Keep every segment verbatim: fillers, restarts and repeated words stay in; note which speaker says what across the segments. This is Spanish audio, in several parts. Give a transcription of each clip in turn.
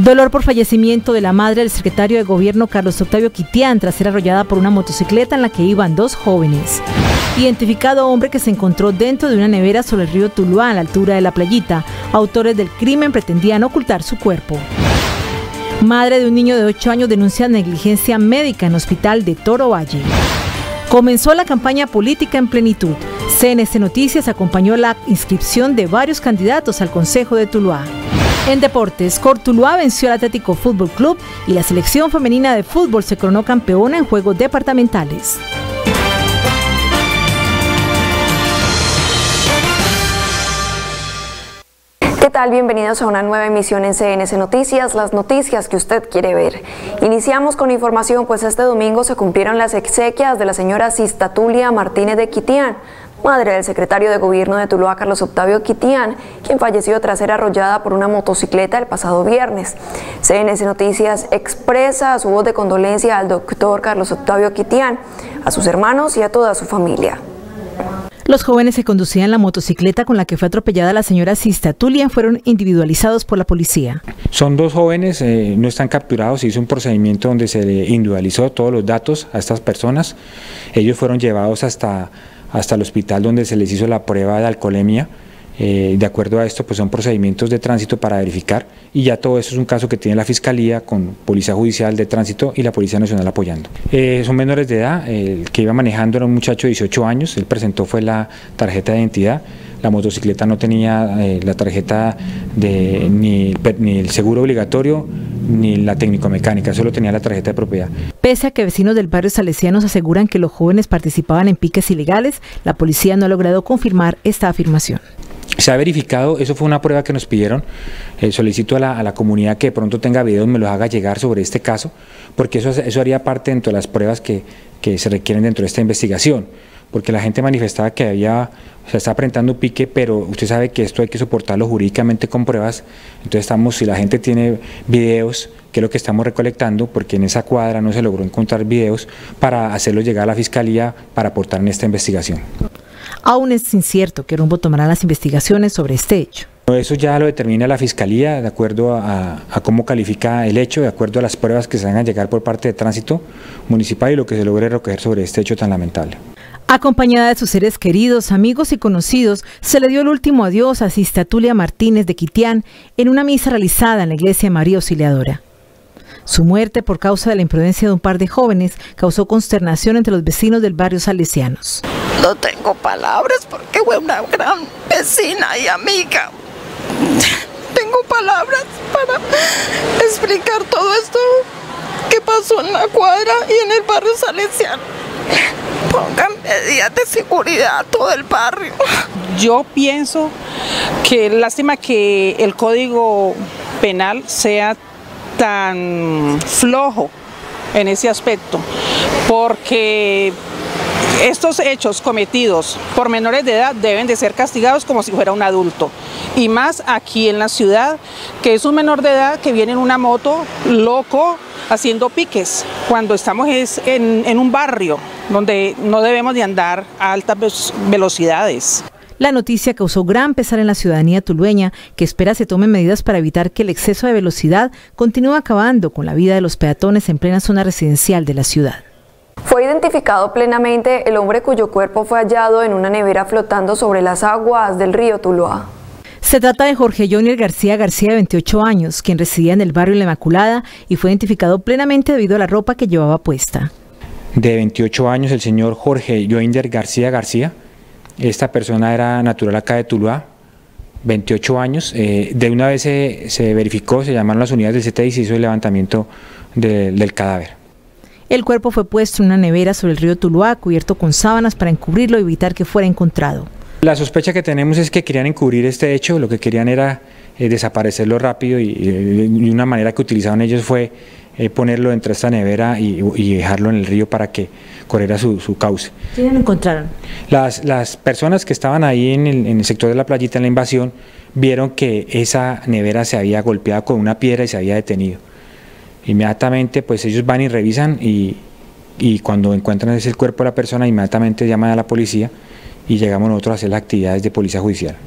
Speaker 1: Dolor por fallecimiento de la madre del secretario de Gobierno Carlos Octavio Quitián tras ser arrollada por una motocicleta en la que iban dos jóvenes. Identificado hombre que se encontró dentro de una nevera sobre el río Tuluá a la altura de La Playita. Autores del crimen pretendían ocultar su cuerpo. Madre de un niño de ocho años denuncia negligencia médica en hospital de Toro Valle. Comenzó la campaña política en plenitud. C N C Noticias acompañó la inscripción de varios candidatos al Consejo de Tuluá. En deportes, Cortuluá venció al Atlético Fútbol Club y la selección femenina de fútbol se coronó campeona en juegos departamentales.
Speaker 2: ¿Qué tal? Bienvenidos a una nueva emisión en C N C Noticias, las noticias que usted quiere ver. Iniciamos con información, pues este domingo se cumplieron las exequias de la señora Sistatulia Martínez de Quitián, madre del secretario de Gobierno de Tuluá, Carlos Octavio Quitián, quien falleció tras ser arrollada por una motocicleta el pasado viernes. C N C Noticias expresa su voz de condolencia al doctor Carlos Octavio Quitián, a sus hermanos y a toda su familia.
Speaker 1: Los jóvenes que conducían la motocicleta con la que fue atropellada la señora Sistatulia fueron individualizados por la policía.
Speaker 3: Son dos jóvenes, eh, no están capturados, se hizo un procedimiento donde se le individualizó todos los datos a estas personas. Ellos fueron llevados hasta, hasta el hospital donde se les hizo la prueba de alcoholemia. Eh, de acuerdo a esto, pues son procedimientos de tránsito para verificar, y ya todo eso es un caso que tiene la Fiscalía con Policía Judicial de Tránsito y la Policía Nacional apoyando. Eh, son menores de edad, el que iba manejando era un muchacho de dieciocho años, él presentó fue la tarjeta de identidad, la motocicleta no tenía eh, la tarjeta de ni, ni el seguro obligatorio ni la técnico-mecánica, solo tenía la tarjeta de propiedad. Pese
Speaker 1: a que vecinos del barrio Salesianos aseguran que los jóvenes participaban en piques ilegales, la policía no ha logrado confirmar esta afirmación.
Speaker 3: Se ha verificado, eso fue una prueba que nos pidieron, eh, solicito a la, a la comunidad que de pronto tenga videos, me los haga llegar sobre este caso, porque eso, eso haría parte dentro de las pruebas que, que se requieren dentro de esta investigación, porque la gente manifestaba que había, se está presentando un pique, pero usted sabe que esto hay que soportarlo jurídicamente con pruebas, entonces estamos, si la gente tiene videos, que es lo que estamos recolectando, porque en esa cuadra no se logró encontrar videos, para hacerlos llegar a la Fiscalía para aportar en esta investigación.
Speaker 1: Aún es incierto qué rumbo tomarán las investigaciones sobre este hecho.
Speaker 3: Eso ya lo determina la Fiscalía de acuerdo a, a cómo califica el hecho, de acuerdo a las pruebas que se van a llegar por parte de Tránsito Municipal y lo que se logre recoger sobre este hecho tan lamentable.
Speaker 1: Acompañada de sus seres queridos, amigos y conocidos, se le dio el último adiós a Sistatulia Martínez de Quitián en una misa realizada en la iglesia María Auxiliadora. Su muerte por causa de la imprudencia de un par de jóvenes causó consternación entre los vecinos del barrio Salesianos.
Speaker 4: No tengo palabras porque fue una gran vecina y amiga. Tengo palabras para explicar todo esto que pasó en la cuadra y en el barrio Salesiano. Pongan medidas de seguridad a todo el barrio.
Speaker 5: Yo pienso que lástima que el Código Penal sea tan flojo en ese aspecto, porque estos hechos cometidos por menores de edad deben de ser castigados como si fuera un adulto, y más aquí en la ciudad, que es un menor de edad que viene en una moto loco haciendo piques, cuando estamos en, en un barrio donde no debemos de andar a altas velocidades.
Speaker 1: La noticia causó gran pesar en la ciudadanía tulueña, que espera se tomen medidas para evitar que el exceso de velocidad continúe acabando con la vida de los peatones en plena zona residencial de la ciudad.
Speaker 2: Fue identificado plenamente el hombre cuyo cuerpo fue hallado en una nevera flotando sobre las aguas del río Tuluá.
Speaker 1: Se trata de Jorge Jonier García García, de veintiocho años, quien residía en el barrio La Inmaculada y fue identificado plenamente debido a la ropa que llevaba puesta.
Speaker 3: De veintiocho años, el señor Jorge Jonier García García. Esta persona era natural acá de Tuluá, veintiocho años, eh, de una vez se, se verificó, se llamaron las unidades del C T I y se hizo el levantamiento de, del cadáver.
Speaker 1: El cuerpo fue puesto en una nevera sobre el río Tuluá, cubierto con sábanas para encubrirlo y evitar que fuera encontrado.
Speaker 3: La sospecha que tenemos es que querían encubrir este hecho, lo que querían era eh, desaparecerlo rápido y, y una manera que utilizaron ellos fue eh, ponerlo dentro de esta nevera y, y dejarlo en el río para que corriera su, su cauce.
Speaker 1: ¿Quiénes lo encontraron?
Speaker 3: Las, las personas que estaban ahí en el, en el sector de La Playita, en la invasión, vieron que esa nevera se había golpeado con una piedra y se había detenido. Inmediatamente pues ellos van y revisan y, y cuando encuentran ese el cuerpo de la persona, inmediatamente llaman a la policía y llegamos nosotros a hacer las actividades de policía judicial.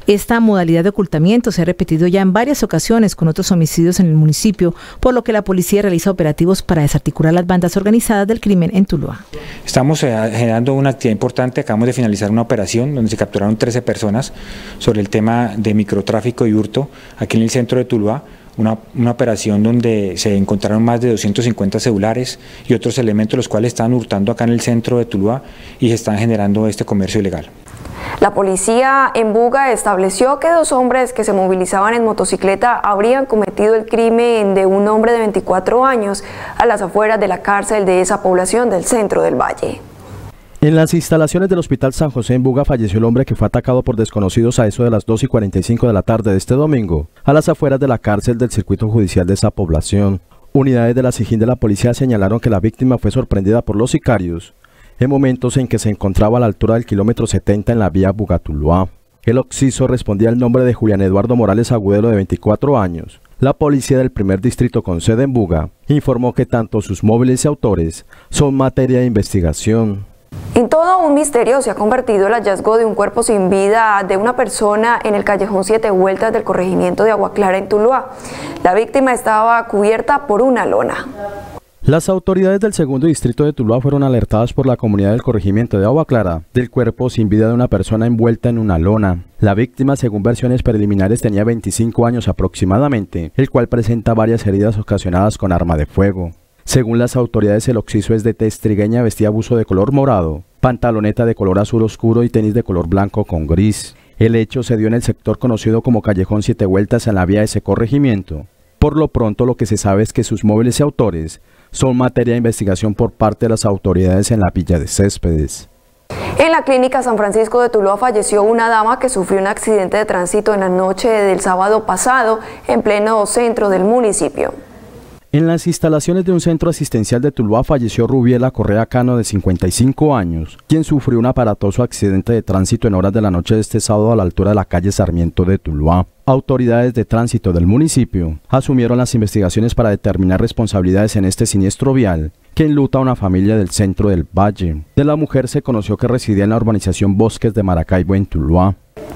Speaker 1: Esta modalidad de ocultamiento se ha repetido ya en varias ocasiones con otros homicidios en el municipio, por lo que la policía realiza operativos para desarticular las bandas organizadas del crimen en Tuluá.
Speaker 3: Estamos generando una actividad importante. Acabamos de finalizar una operación donde se capturaron trece personas sobre el tema de microtráfico y hurto aquí en el centro de Tuluá. Una, una operación donde se encontraron más de doscientos cincuenta celulares y otros elementos los cuales estaban hurtando acá en el centro de Tuluá y se están generando este comercio ilegal.
Speaker 2: La policía en Buga estableció que dos hombres que se movilizaban en motocicleta habrían cometido el crimen de un hombre de veinticuatro años a las afueras de la cárcel de esa población del centro del Valle.
Speaker 6: En las instalaciones del Hospital San José en Buga falleció el hombre que fue atacado por desconocidos a eso de las dos y cuarenta y cinco de la tarde de este domingo, a las afueras de la cárcel del circuito judicial de esa población. Unidades de la SIJIN de la policía señalaron que la víctima fue sorprendida por los sicarios en momentos en que se encontraba a la altura del kilómetro setenta en la vía Buga-Tuluá. El occiso respondía al nombre de Julián Eduardo Morales Agudelo, de veinticuatro años. La policía del primer distrito con sede en Buga informó que tanto sus móviles y autores son materia de investigación.
Speaker 2: En todo un misterio se ha convertido el hallazgo de un cuerpo sin vida de una persona en el callejón Siete Vueltas del corregimiento de Agua Clara en Tuluá. La víctima estaba cubierta por una lona.
Speaker 6: Las autoridades del segundo distrito de Tuluá fueron alertadas por la comunidad del corregimiento de Agua Clara del cuerpo sin vida de una persona envuelta en una lona. La víctima, según versiones preliminares, tenía veinticinco años aproximadamente, el cual presenta varias heridas ocasionadas con arma de fuego. Según las autoridades, el occiso es de tez trigueña, vestía buzo de color morado, pantaloneta de color azul oscuro y tenis de color blanco con gris. El hecho se dio en el sector conocido como Callejón Siete Vueltas en la vía de ese corregimiento. Por lo pronto, lo que se sabe es que sus móviles y autores son materia de investigación por parte de las autoridades en la Villa de Céspedes.
Speaker 2: En la clínica San Francisco de Tuluá falleció una dama que sufrió un accidente de tránsito en la noche del sábado pasado en pleno centro del municipio.
Speaker 6: En las instalaciones de un centro asistencial de Tuluá falleció Rubiela Correa Cano, de cincuenta y cinco años, quien sufrió un aparatoso accidente de tránsito en horas de la noche de este sábado a la altura de la calle Sarmiento de Tuluá. Autoridades de tránsito del municipio asumieron las investigaciones para determinar responsabilidades en este siniestro vial que enluta a una familia del centro del Valle. De la mujer se conoció que residía en la urbanización Bosques de Maracaibo en Tuluá.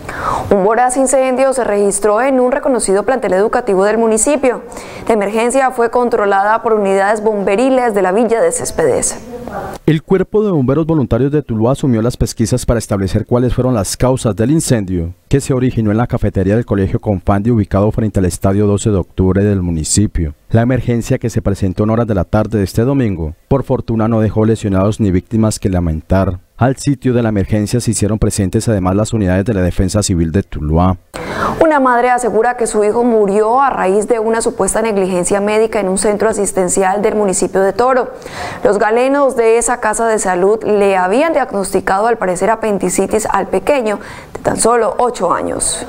Speaker 2: Un voraz incendio se registró en un reconocido plantel educativo del municipio. La emergencia fue controlada por unidades bomberiles de la Villa de Céspedes.
Speaker 6: El Cuerpo de Bomberos Voluntarios de Tuluá asumió las pesquisas para establecer cuáles fueron las causas del incendio que se originó en la cafetería del Colegio Confandi, ubicado frente al Estadio doce de octubre del municipio. La emergencia, que se presentó en horas de la tarde de este domingo, por fortuna no dejó lesionados ni víctimas que lamentar. Al sitio de la emergencia se hicieron presentes además las unidades de la Defensa Civil de Tuluá.
Speaker 2: Una madre asegura que su hijo murió a raíz de una supuesta negligencia médica en un centro asistencial del municipio de Toro. Los galenos de esa casa de salud le habían diagnosticado al parecer apendicitis al pequeño de tan solo ocho años.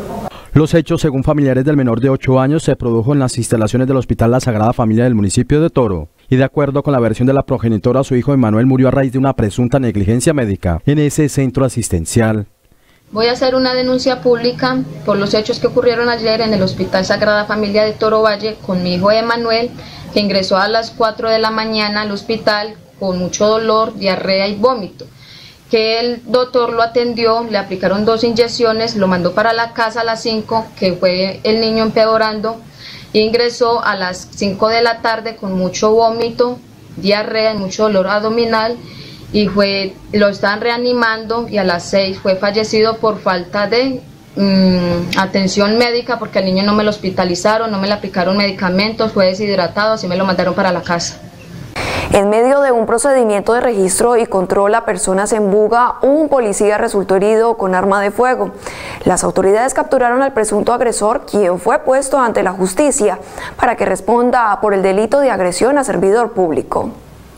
Speaker 6: Los hechos, según familiares del menor de ocho años, se produjo en las instalaciones del Hospital La Sagrada Familia del municipio de Toro. Y de acuerdo con la versión de la progenitora, su hijo Emanuel murió a raíz de una presunta negligencia médica en ese centro asistencial.
Speaker 7: Voy a hacer una denuncia pública por los hechos que ocurrieron ayer en el Hospital Sagrada Familia de Toro Valle con mi hijo Emanuel, que ingresó a las cuatro de la mañana al hospital con mucho dolor, diarrea y vómito. Que el doctor lo atendió, le aplicaron dos inyecciones, lo mandó para la casa a las cinco, que fue el niño empeorando, e ingresó a las cinco de la tarde con mucho vómito, diarrea y mucho dolor abdominal, y fue, lo estaban reanimando, y a las seis fue fallecido por falta de mmm, atención médica, porque al niño no me lo hospitalizaron, no me le aplicaron medicamentos, fue deshidratado, así me lo mandaron para la casa.
Speaker 2: En medio de un procedimiento de registro y control a personas en Buga, un policía resultó herido con arma de fuego. Las autoridades capturaron al presunto agresor, quien fue puesto ante la justicia para que responda por el delito de agresión a servidor público.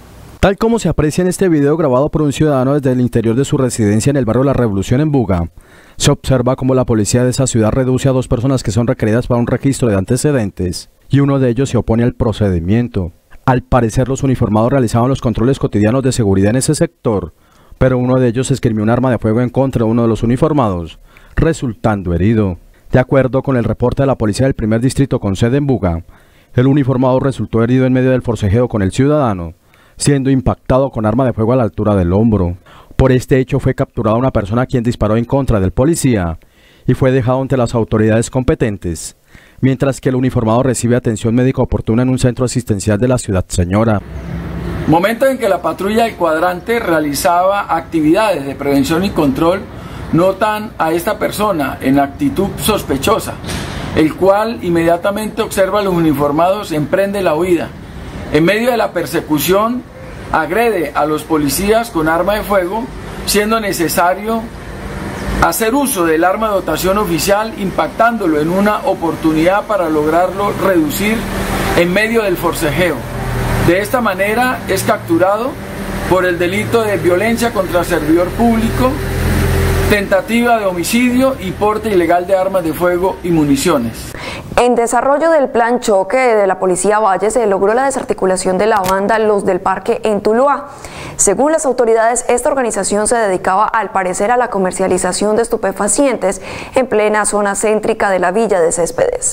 Speaker 6: Tal como se aprecia en este video grabado por un ciudadano desde el interior de su residencia en el barrio La Revolución en Buga, se observa cómo la policía de esa ciudad reduce a dos personas que son requeridas para un registro de antecedentes y uno de ellos se opone al procedimiento. Al parecer, los uniformados realizaban los controles cotidianos de seguridad en ese sector, pero uno de ellos esgrimió un arma de fuego en contra de uno de los uniformados, resultando herido. De acuerdo con el reporte de la policía del primer distrito con sede en Buga, el uniformado resultó herido en medio del forcejeo con el ciudadano, siendo impactado con arma de fuego a la altura del hombro. Por este hecho fue capturada una persona quien disparó en contra del policía y fue dejado ante las autoridades competentes, mientras que el uniformado recibe atención médica oportuna en un centro asistencial de la ciudad señora.
Speaker 8: Momento en que la patrulla del cuadrante realizaba actividades de prevención y control, notan a esta persona en actitud sospechosa, el cual inmediatamente observa a los uniformados, emprende la huida. En medio de la persecución, agrede a los policías con arma de fuego, siendo necesario hacer uso del arma de dotación oficial, impactándolo en una oportunidad para lograrlo reducir en medio del forcejeo. De esta manera es capturado por el delito de violencia contra servidor público, tentativa de homicidio y porte ilegal de armas de fuego y municiones.
Speaker 2: En desarrollo del plan choque de la Policía Valle se logró la desarticulación de la banda Los del Parque en Tuluá. Según las autoridades, esta organización se dedicaba al parecer a la comercialización de estupefacientes en plena zona céntrica de la Villa de Céspedes.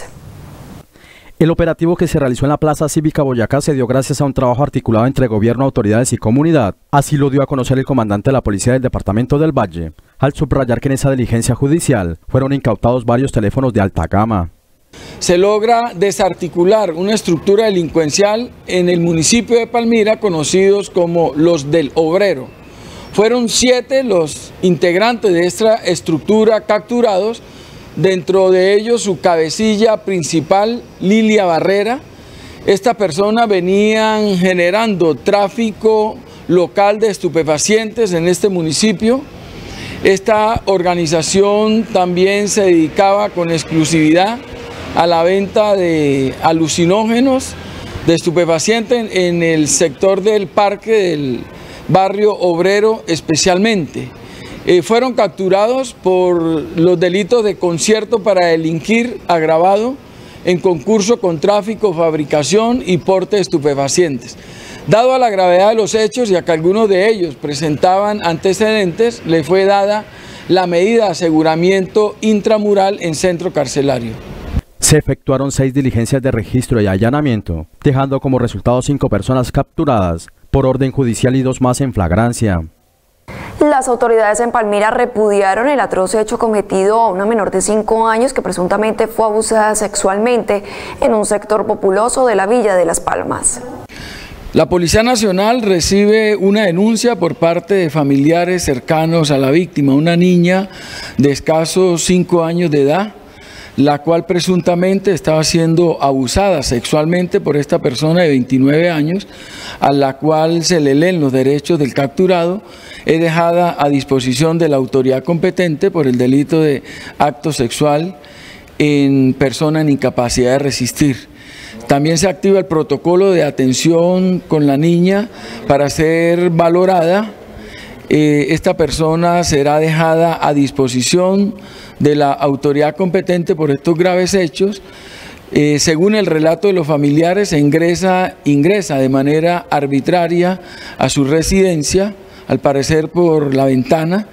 Speaker 6: El operativo que se realizó en la Plaza Cívica Boyacá se dio gracias a un trabajo articulado entre gobierno, autoridades y comunidad. Así lo dio a conocer el comandante de la Policía del Departamento del Valle, al subrayar que en esa diligencia judicial fueron incautados varios teléfonos de alta gama.
Speaker 8: Se logra desarticular una estructura delincuencial en el municipio de Palmira, conocidos como los del Obrero. Fueron siete los integrantes de esta estructura capturados, dentro de ellos su cabecilla principal, Lilia Barrera. Esta persona venía generando tráfico local de estupefacientes en este municipio. Esta organización también se dedicaba con exclusividad a la venta de alucinógenos, de estupefacientes en, en el sector del parque del barrio Obrero especialmente. Eh, fueron capturados por los delitos de concierto para delinquir agravado en concurso con tráfico, fabricación y porte de estupefacientes. Dado a la gravedad de los hechos y a que algunos de ellos presentaban antecedentes, le fue dada la medida de aseguramiento intramural en centro carcelario.
Speaker 6: Se efectuaron seis diligencias de registro y allanamiento, dejando como resultado cinco personas capturadas por orden judicial y dos más en flagrancia.
Speaker 2: Las autoridades en Palmira repudiaron el atroz hecho cometido a una menor de cinco años que presuntamente fue abusada sexualmente en un sector populoso de la Villa de Las Palmas.
Speaker 8: La Policía Nacional recibe una denuncia por parte de familiares cercanos a la víctima, una niña de escasos cinco años de edad, la cual presuntamente estaba siendo abusada sexualmente por esta persona de veintinueve años, a la cual se le leen los derechos del capturado. Es dejada a disposición de la autoridad competente por el delito de acto sexual en persona en incapacidad de resistir. También se activa el protocolo de atención con la niña para ser valorada. Eh, esta persona será dejada a disposición de la autoridad competente por estos graves hechos. Eh, según el relato de los familiares, se ingresa, ingresa de manera arbitraria a su residencia, al parecer por la ventana.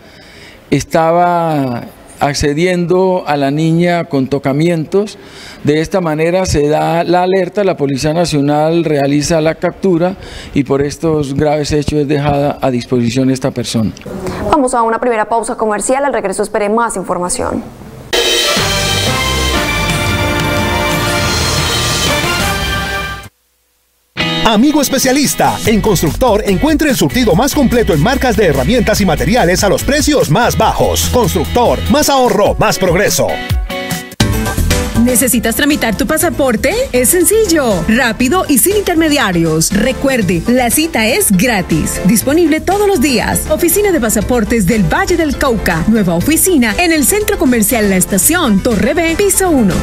Speaker 8: Estaba accediendo a la niña con tocamientos. De esta manera se da la alerta, la Policía Nacional realiza la captura y por estos graves hechos es dejada a disposición esta persona.
Speaker 2: Vamos a una primera pausa comercial, al regreso espere más información.
Speaker 9: Amigo especialista, en Constructor encuentre el surtido más completo en marcas de herramientas y materiales a los precios más bajos. Constructor, más ahorro, más progreso.
Speaker 10: ¿Necesitas tramitar tu pasaporte? Es sencillo, rápido y sin intermediarios. Recuerde, la cita es gratis. Disponible todos los días. Oficina de Pasaportes del Valle del Cauca. Nueva oficina en el Centro Comercial La Estación, Torre B, piso uno.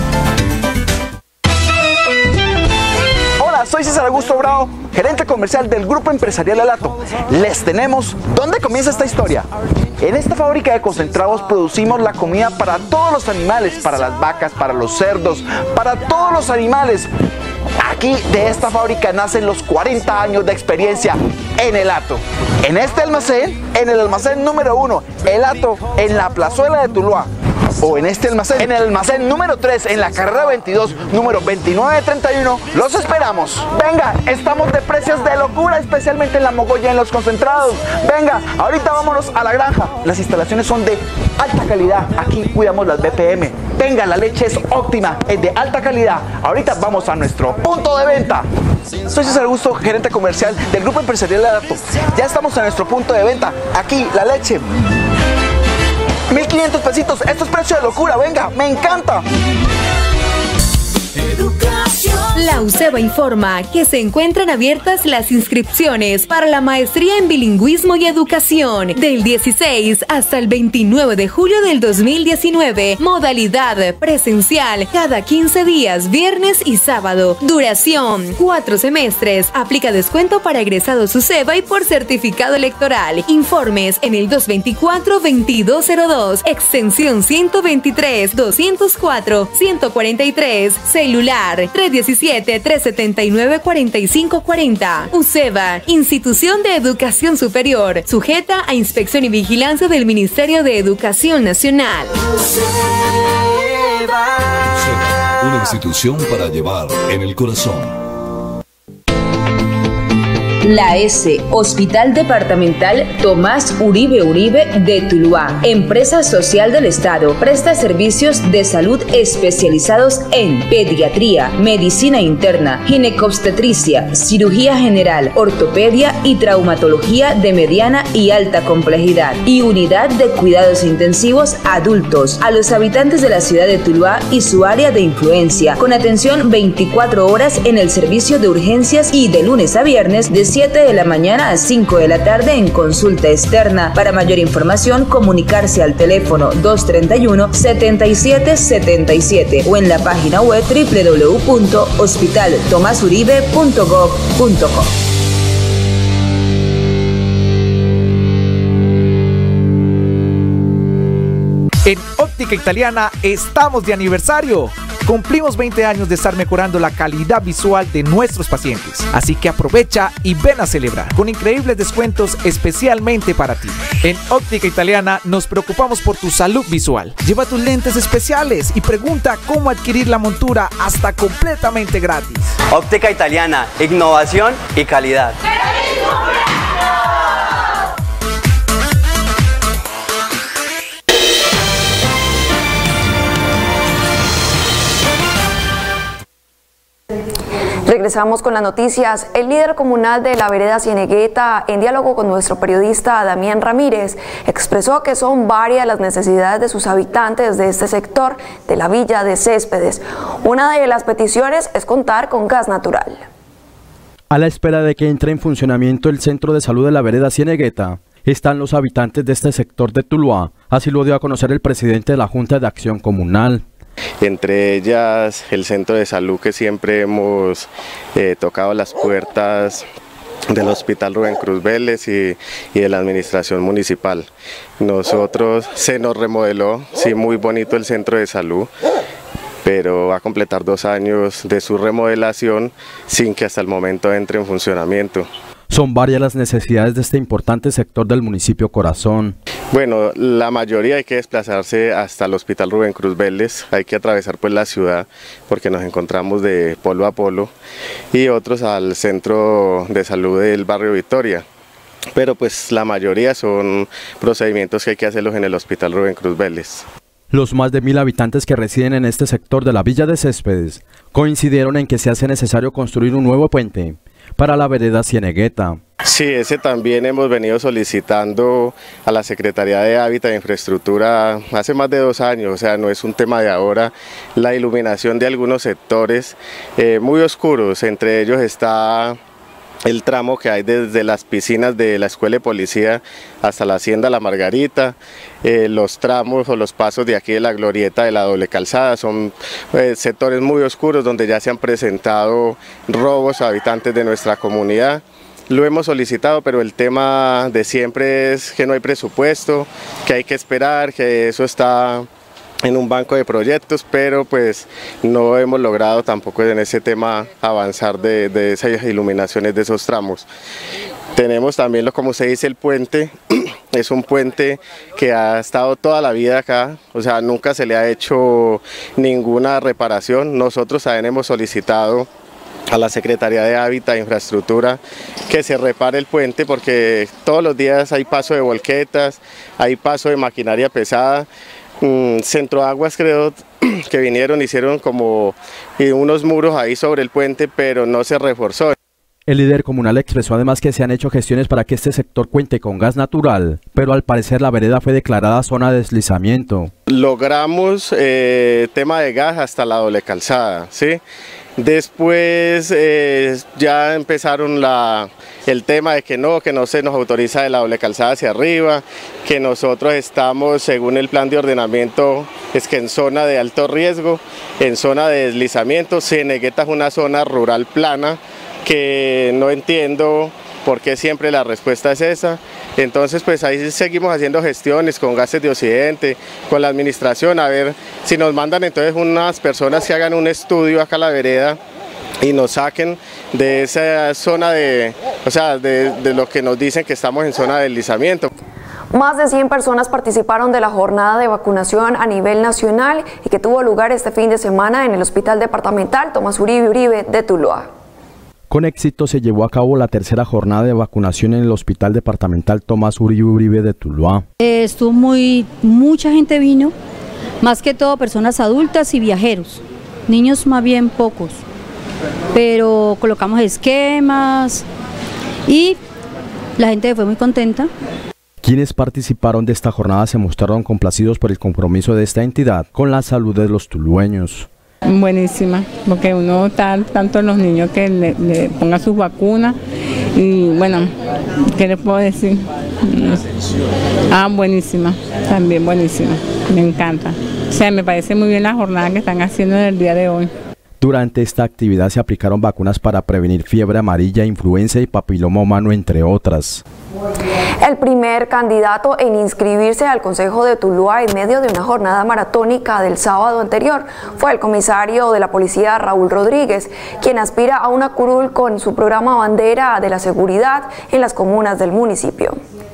Speaker 11: Soy César Augusto Bravo, gerente comercial del Grupo Empresarial Alato. Les tenemos ¿dónde comienza esta historia? En esta fábrica de concentrados producimos la comida para todos los animales, para las vacas, para los cerdos, para todos los animales. Aquí de esta fábrica nacen los cuarenta años de experiencia en Elato. En este almacén, en el almacén número uno, Elato, en la plazuela de Tuluá. o en este almacén, en el almacén número tres, en la carrera veintidós, número veintinueve treinta y uno, los esperamos. Venga, estamos de precios de locura, especialmente en la mogolla, en los concentrados. Venga, ahorita vámonos a la granja. Las instalaciones son de alta calidad, aquí cuidamos las B P M. Venga, la leche es óptima, es de alta calidad. Ahorita vamos a nuestro punto de venta. Soy César Augusto, gerente comercial del Grupo Empresarial Lelato. Ya estamos en nuestro punto de venta. Aquí, la leche. mil quinientos pesitos. Esto es precio de locura. Venga, me encanta.
Speaker 10: La UCEBA informa que se encuentran abiertas las inscripciones para la maestría en bilingüismo y educación del dieciséis hasta el veintinueve de julio del dos mil diecinueve. Modalidad presencial cada quince días, viernes y sábado. Duración cuatro semestres. Aplica descuento para egresados UCEBA y por certificado electoral. Informes en el dos veinticuatro veintidós cero dos, extensión ciento veintitrés, doscientos cuatro, ciento cuarenta y tres. Celular tres diecisiete, tres setenta y nueve, cuarenta y cinco cuarenta. UCEBA, Institución de Educación Superior, sujeta a inspección y vigilancia del Ministerio de Educación Nacional.
Speaker 12: UCEBA, una institución para llevar en el corazón.
Speaker 13: La S, Hospital Departamental Tomás Uribe Uribe de Tuluá, empresa social del Estado, presta servicios de salud especializados en pediatría, medicina interna, ginecobstetricia, cirugía general, ortopedia y traumatología de mediana y alta complejidad, y unidad de cuidados intensivos adultos a los habitantes de la ciudad de Tuluá y su área de influencia, con atención veinticuatro horas en el servicio de urgencias y de lunes a viernes de siete de la mañana a cinco de la tarde en consulta externa. Para mayor información, comunicarse al teléfono dos treinta y uno, setenta y siete setenta y siete o en la página web doble u doble u doble u punto hospital tomás uribe punto gov punto co.
Speaker 14: En Óptica Italiana estamos de aniversario. Cumplimos veinte años de estar mejorando la calidad visual de nuestros pacientes. Así que aprovecha y ven a celebrar con increíbles descuentos especialmente para ti. En Óptica Italiana nos preocupamos por tu salud visual. Lleva tus lentes especiales y pregunta cómo adquirir la montura hasta completamente gratis.
Speaker 15: Óptica Italiana, innovación y calidad.
Speaker 2: Regresamos con las noticias. El líder comunal de la vereda Cienegueta, en diálogo con nuestro periodista Damián Ramírez, expresó que son varias las necesidades de sus habitantes de este sector de la villa de Céspedes. Una de las peticiones es contar con gas natural.
Speaker 6: A la espera de que entre en funcionamiento el centro de salud de la vereda Cienegueta, están los habitantes de este sector de Tuluá. Así lo dio a conocer el presidente de la Junta de Acción Comunal.
Speaker 16: Entre ellas el centro de salud, que siempre hemos eh, tocado las puertas del Hospital Rubén Cruz Vélez y, y de la administración municipal. Nosotros se nos remodeló, sí, muy bonito el centro de salud, pero va a completar dos años de su remodelación sin que hasta el momento entre en funcionamiento.
Speaker 6: Son varias las necesidades de este importante sector del municipio Corazón.
Speaker 16: Bueno, la mayoría hay que desplazarse hasta el Hospital Rubén Cruz Vélez, hay que atravesar pues la ciudad porque nos encontramos de polo a polo, y otros al centro de salud del barrio Victoria. Pero pues la mayoría son procedimientos que hay que hacerlos en el Hospital Rubén Cruz Vélez.
Speaker 6: Los más de mil habitantes que residen en este sector de la villa de Céspedes coincidieron en que se hace necesario construir un nuevo puente para la vereda Cienegueta.
Speaker 16: Sí, ese también hemos venido solicitando a la Secretaría de Hábitat e Infraestructura hace más de dos años, o sea, no es un tema de ahora. La iluminación de algunos sectores eh, muy oscuros, entre ellos está el tramo que hay desde las piscinas de la Escuela de Policía hasta la Hacienda La Margarita, eh, los tramos o los pasos de aquí de la Glorieta de la Doble Calzada, son eh, sectores muy oscuros donde ya se han presentado robos a habitantes de nuestra comunidad. Lo hemos solicitado, pero el tema de siempre es que no hay presupuesto, que hay que esperar, que eso está en un banco de proyectos, pero pues no hemos logrado tampoco en ese tema avanzar de, de esas iluminaciones de esos tramos. Tenemos también, lo como se dice, el puente es un puente que ha estado toda la vida acá, o sea, nunca se le ha hecho ninguna reparación. Nosotros también hemos solicitado a la Secretaría de Hábitat e Infraestructura que se repare el puente, porque todos los días hay paso de volquetas, hay paso de maquinaria pesada. Centro Aguas creo que vinieron, hicieron como unos muros ahí sobre el puente, pero no se reforzó.
Speaker 6: El líder comunal expresó además que se han hecho gestiones para que este sector cuente con gas natural, pero al parecer la vereda fue declarada zona de deslizamiento.
Speaker 16: Logramos eh, tema de gas hasta la doble calzada, ¿sí? Después eh, ya empezaron la, el tema de que no, que no se nos autoriza de la doble calzada hacia arriba, que nosotros estamos, según el plan de ordenamiento, es que en zona de alto riesgo, en zona de deslizamiento. Cienegueta es una zona rural plana, que no entiendo por qué siempre la respuesta es esa. Entonces pues ahí seguimos haciendo gestiones con Gases de Occidente, con la administración, a ver si nos mandan entonces unas personas que hagan un estudio acá a la vereda y nos saquen de esa zona de, o sea, de, de lo que nos dicen que estamos en zona de deslizamiento.
Speaker 2: Más de cien personas participaron de la jornada de vacunación a nivel nacional y que tuvo lugar este fin de semana en el Hospital Departamental Tomás Uribe Uribe de Tuluá.
Speaker 6: Con éxito se llevó a cabo la tercera jornada de vacunación en el Hospital Departamental Tomás Uribe Uribe de Tuluá.
Speaker 17: Eh, estuvo muy, mucha gente vino, más que todo personas adultas y viajeros, niños más bien pocos, pero colocamos esquemas y la gente fue muy contenta.
Speaker 6: Quienes participaron de esta jornada se mostraron complacidos por el compromiso de esta entidad con la salud de los tulueños.
Speaker 18: Buenísima, porque uno está tanto los niños que le, le pongan sus vacunas y bueno, ¿qué les puedo decir? Ah, buenísima, también buenísima, me encanta. O sea, me parece muy bien la jornada que están haciendo en el día de hoy.
Speaker 6: Durante esta actividad se aplicaron vacunas para prevenir fiebre amarilla, influenza y papiloma humano, entre otras.
Speaker 2: El primer candidato en inscribirse al Consejo de Tuluá en medio de una jornada maratónica del sábado anterior fue el comisario de la policía Raúl Rodríguez, quien aspira a una curul con su programa bandera de la seguridad en las comunas del municipio.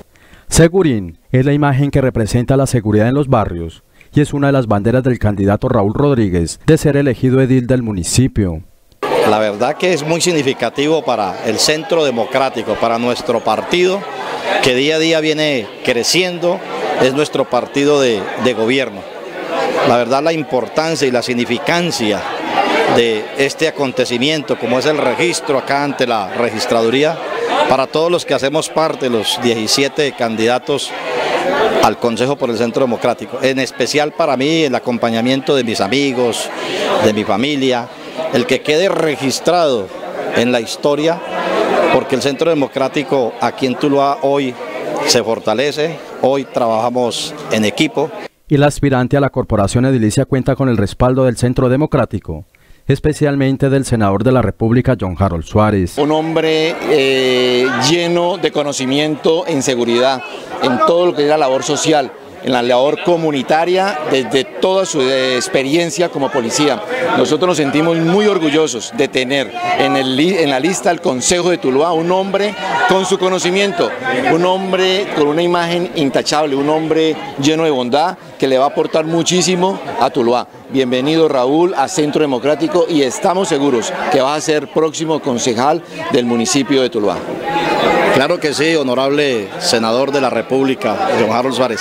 Speaker 6: Segurín es la imagen que representa la seguridad en los barrios y es una de las banderas del candidato Raúl Rodríguez de ser elegido edil del municipio.
Speaker 19: La verdad que es muy significativo para el Centro Democrático, para nuestro partido, que día a día viene creciendo, es nuestro partido de, de gobierno. La verdad, la importancia y la significancia de este acontecimiento, como es el registro acá ante la registraduría, para todos los que hacemos parte, los diecisiete candidatos al Consejo por el Centro Democrático, en especial para mí el acompañamiento de mis amigos, de mi familia, el que quede registrado en la historia, porque el Centro Democrático aquí en Tuluá hoy se fortalece, hoy trabajamos en equipo.
Speaker 6: Y el aspirante a la corporación edilicia cuenta con el respaldo del Centro Democrático, especialmente del senador de la República, John Harold Suárez.
Speaker 20: Un hombre eh, lleno de conocimiento en seguridad, en todo lo que es la labor social, en la labor comunitaria, desde toda su experiencia como policía. Nosotros nos sentimos muy orgullosos de tener en, el, en la lista del Consejo de Tuluá un hombre con su conocimiento, un hombre con una imagen intachable, un hombre lleno de bondad que le va a aportar muchísimo a Tuluá. Bienvenido, Raúl, a Centro Democrático, y estamos seguros que va a ser próximo concejal del municipio de Tuluá.
Speaker 19: Claro que sí, honorable senador de la República, John Harold Suárez.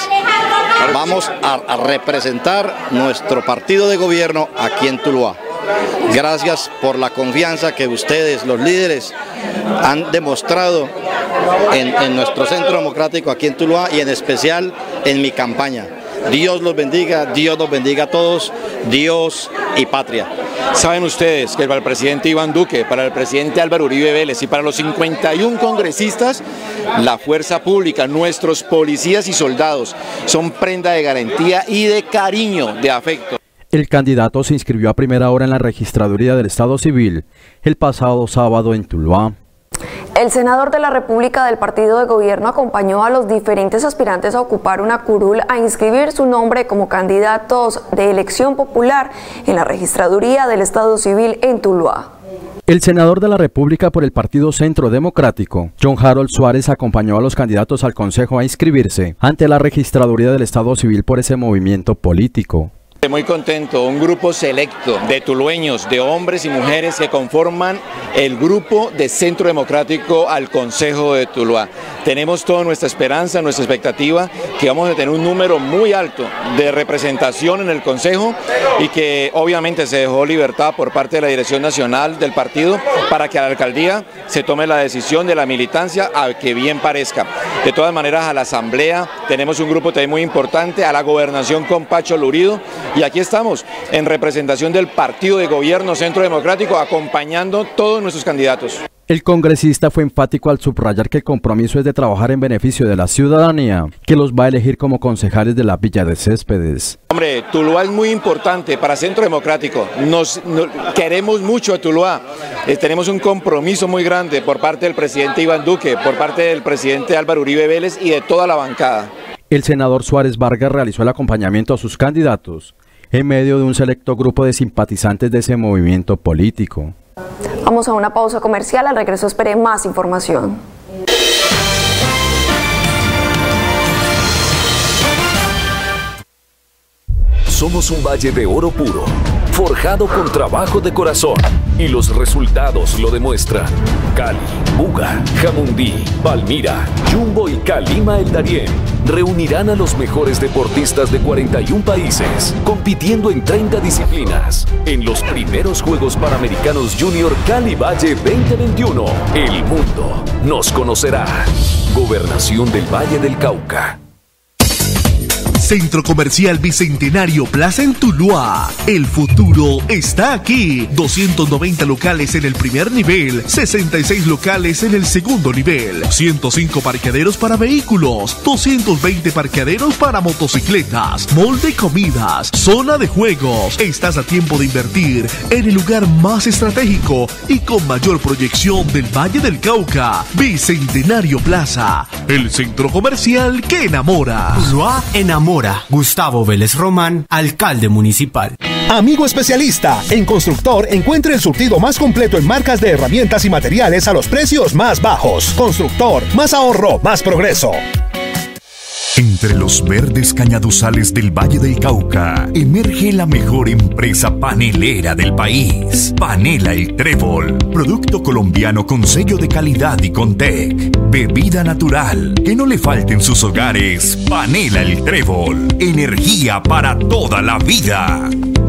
Speaker 19: Vamos a, a representar nuestro partido de gobierno aquí en Tuluá. Gracias por la confianza que ustedes, los líderes, han demostrado en, en nuestro Centro Democrático aquí en Tuluá y en especial en mi campaña. Dios los bendiga, Dios nos bendiga a todos, Dios y patria.
Speaker 20: Saben ustedes que para el presidente Iván Duque, para el presidente Álvaro Uribe Vélez y para los cincuenta y un congresistas, la fuerza pública, nuestros policías y soldados son prenda de garantía y de cariño, de afecto.
Speaker 6: El candidato se inscribió a primera hora en la registraduría del Estado Civil el pasado sábado en Tuluá.
Speaker 2: El senador de la República del Partido de Gobierno acompañó a los diferentes aspirantes a ocupar una curul a inscribir su nombre como candidatos de elección popular en la registraduría del Estado Civil en Tuluá.
Speaker 6: El senador de la República por el Partido Centro Democrático, John Harold Suárez, acompañó a los candidatos al Consejo a inscribirse ante la Registraduría del Estado Civil por ese movimiento político.
Speaker 20: Muy contento, un grupo selecto de tulueños, de hombres y mujeres que conforman el grupo de Centro Democrático al Consejo de Tuluá. Tenemos toda nuestra esperanza, nuestra expectativa, que vamos a tener un número muy alto de representación en el Consejo y que obviamente se dejó libertad por parte de la Dirección Nacional del partido para que a la alcaldía se tome la decisión de la militancia a que bien parezca. De todas maneras, a la Asamblea tenemos un grupo también muy importante, a la Gobernación con Pacho Lurido. Y aquí estamos, en representación del Partido de Gobierno Centro Democrático, acompañando todos nuestros candidatos.
Speaker 6: El congresista fue enfático al subrayar que el compromiso es de trabajar en beneficio de la ciudadanía, que los va a elegir como concejales de la Villa de Céspedes.
Speaker 20: Hombre, Tuluá es muy importante para Centro Democrático, nos, nos queremos mucho a Tuluá, eh, tenemos un compromiso muy grande por parte del presidente Iván Duque, por parte del presidente Álvaro Uribe Vélez y de toda la bancada.
Speaker 6: El senador Suárez Vargas realizó el acompañamiento a sus candidatos en medio de un selecto grupo de simpatizantes de ese movimiento político.
Speaker 2: Vamos a una pausa comercial, al regreso espere más información.
Speaker 12: Somos un valle de oro puro, forjado con trabajo de corazón, y los resultados lo demuestran. Cali, Buga, Jamundí, Palmira, Jumbo y Calima El Darién reunirán a los mejores deportistas de cuarenta y un países, compitiendo en treinta disciplinas, en los primeros Juegos Panamericanos Junior Cali Valle veinte veintiuno. El mundo nos conocerá. Gobernación del Valle del Cauca.
Speaker 9: Centro Comercial Bicentenario Plaza en Tuluá. El futuro está aquí. doscientos noventa locales en el primer nivel, sesenta y seis locales en el segundo nivel, ciento cinco parqueaderos para vehículos, doscientos veinte parqueaderos para motocicletas, mall de comidas, zona de juegos. Estás a tiempo de invertir en el lugar más estratégico y con mayor proyección del Valle del Cauca. Bicentenario Plaza, el centro comercial que enamora.
Speaker 21: Tuluá enamora. Gustavo Vélez Román, alcalde municipal.
Speaker 9: Amigo especialista, en Constructor encuentre el surtido más completo en marcas de herramientas y materiales a los precios más bajos. Constructor, más ahorro, más progreso.
Speaker 22: Entre los verdes cañaduzales del Valle del Cauca, emerge la mejor empresa panelera del país. Panela El Trébol, producto colombiano con sello de calidad y Contec. Bebida natural, que no le falte en sus hogares. Panela El Trébol, energía para toda la vida.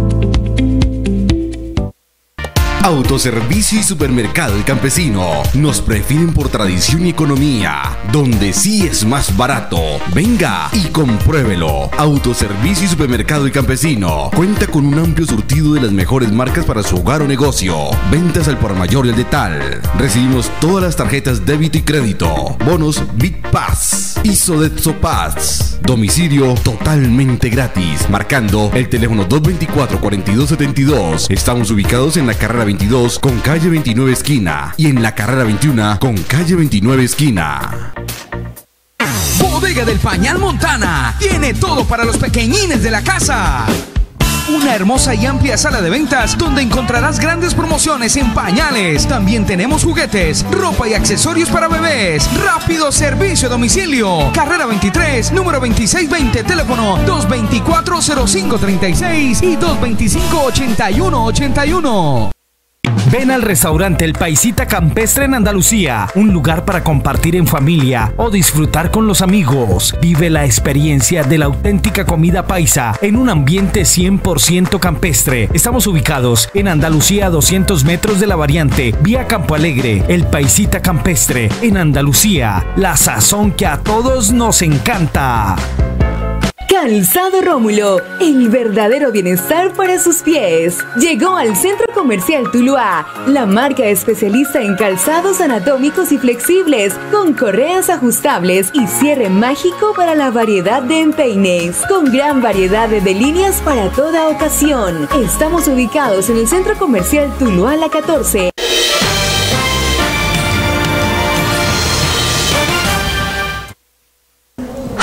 Speaker 23: Autoservicio y Supermercado El Campesino. Nos prefieren por tradición y economía, donde sí es más barato. Venga y compruébelo. Autoservicio y Supermercado El Campesino cuenta con un amplio surtido de las mejores marcas para su hogar o negocio. Ventas al por mayor y al detal. Recibimos todas las tarjetas débito y crédito. Bonos Big Pass y Sodexo Pass. Domicilio totalmente gratis. Marcando el teléfono dos veinticuatro, cuarenta y dos setenta y dos. Estamos ubicados en la carrera veintidós con calle veintinueve esquina y en la carrera veintiuno con calle veintinueve esquina.
Speaker 24: Bodega del Pañal Montana tiene todo para los pequeñines de la casa. Una hermosa y amplia sala de ventas donde encontrarás grandes promociones en pañales. También tenemos juguetes, ropa y accesorios para bebés. Rápido servicio a domicilio. Carrera veintitrés, número veintiséis veinte, teléfono dos veinticuatro, cero cinco treinta y seis y dos veinticinco, ochenta y uno ochenta y uno.
Speaker 25: Ven al restaurante El Paisita Campestre en Andalucía, un lugar para compartir en familia o disfrutar con los amigos. Vive la experiencia de la auténtica comida paisa en un ambiente cien por ciento campestre. Estamos ubicados en Andalucía a doscientos metros de la variante, vía Campo Alegre. El Paisita Campestre en Andalucía, la sazón que a todos nos encanta.
Speaker 10: Calzado Rómulo, el verdadero bienestar para sus pies. Llegó al Centro Comercial Tuluá, la marca especialista en calzados anatómicos y flexibles, con correas ajustables y cierre mágico para la variedad de empeines, con gran variedad de, de líneas para toda ocasión. Estamos ubicados en el Centro Comercial Tuluá La catorce.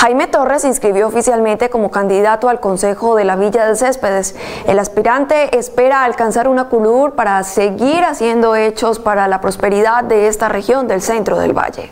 Speaker 2: Jaime Torres se inscribió oficialmente como candidato al Consejo de la Villa de Céspedes. El aspirante espera alcanzar una curul para seguir haciendo hechos para la prosperidad de esta región del centro del valle.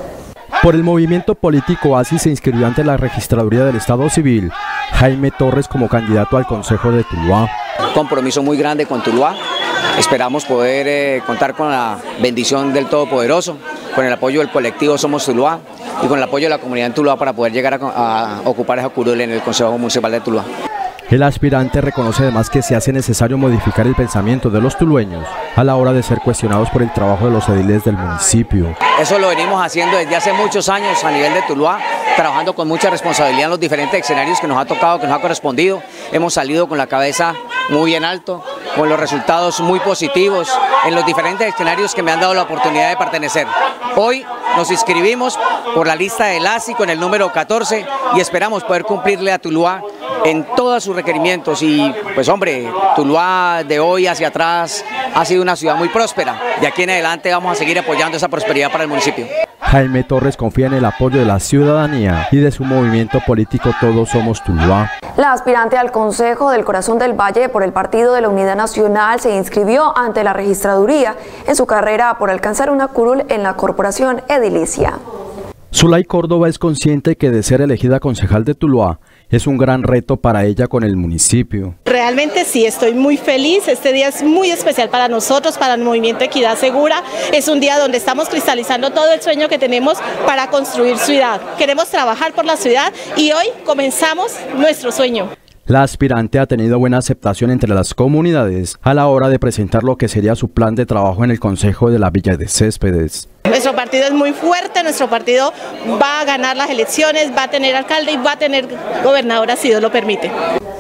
Speaker 6: Por el movimiento político A S I se inscribió ante la Registraduría del Estado Civil Jaime Torres como candidato al Consejo de Tuluá.
Speaker 1: Compromiso muy grande con Tuluá. Esperamos poder eh, contar con la bendición del Todopoderoso, con el apoyo del colectivo Somos Tuluá y con el apoyo de la comunidad en Tuluá para poder llegar a, a ocupar esa curul en el Consejo Municipal de Tuluá.
Speaker 6: El aspirante reconoce además que se hace necesario modificar el pensamiento de los tulueños a la hora de ser cuestionados por el trabajo de los ediles del municipio.
Speaker 1: Eso lo venimos haciendo desde hace muchos años a nivel de Tuluá, trabajando con mucha responsabilidad en los diferentes escenarios que nos ha tocado, que nos ha correspondido. Hemos salido con la cabeza muy bien alto, con los resultados muy positivos en los diferentes escenarios que me han dado la oportunidad de pertenecer. Hoy nos inscribimos por la lista del A S I con el número catorce y esperamos poder cumplirle a Tuluá en todos sus requerimientos y pues hombre, Tuluá de hoy hacia atrás ha sido una ciudad muy próspera. De aquí en adelante vamos a seguir apoyando esa prosperidad para el municipio.
Speaker 6: Jaime Torres confía en el apoyo de la ciudadanía y de su movimiento político Todos Somos Tuluá.
Speaker 2: La aspirante al Consejo del Corazón del Valle por el Partido de la Unidad Nacional se inscribió ante la registraduría en su carrera por alcanzar una curul en la corporación edilicia.
Speaker 6: Zulay Córdoba es consciente que de ser elegida concejal de Tuluá es un gran reto para ella con el municipio.
Speaker 3: Realmente sí, estoy muy feliz. Este día es muy especial para nosotros, para el Movimiento Equidad Segura. Es un día donde estamos cristalizando todo el sueño que tenemos para construir ciudad. Queremos trabajar por la ciudad y hoy comenzamos nuestro sueño.
Speaker 6: La aspirante ha tenido buena aceptación entre las comunidades a la hora de presentar lo que sería su plan de trabajo en el Consejo de la Villa de Céspedes.
Speaker 3: Nuestro partido es muy fuerte, nuestro partido va a ganar las elecciones, va a tener alcalde y va a tener gobernadora si Dios lo permite.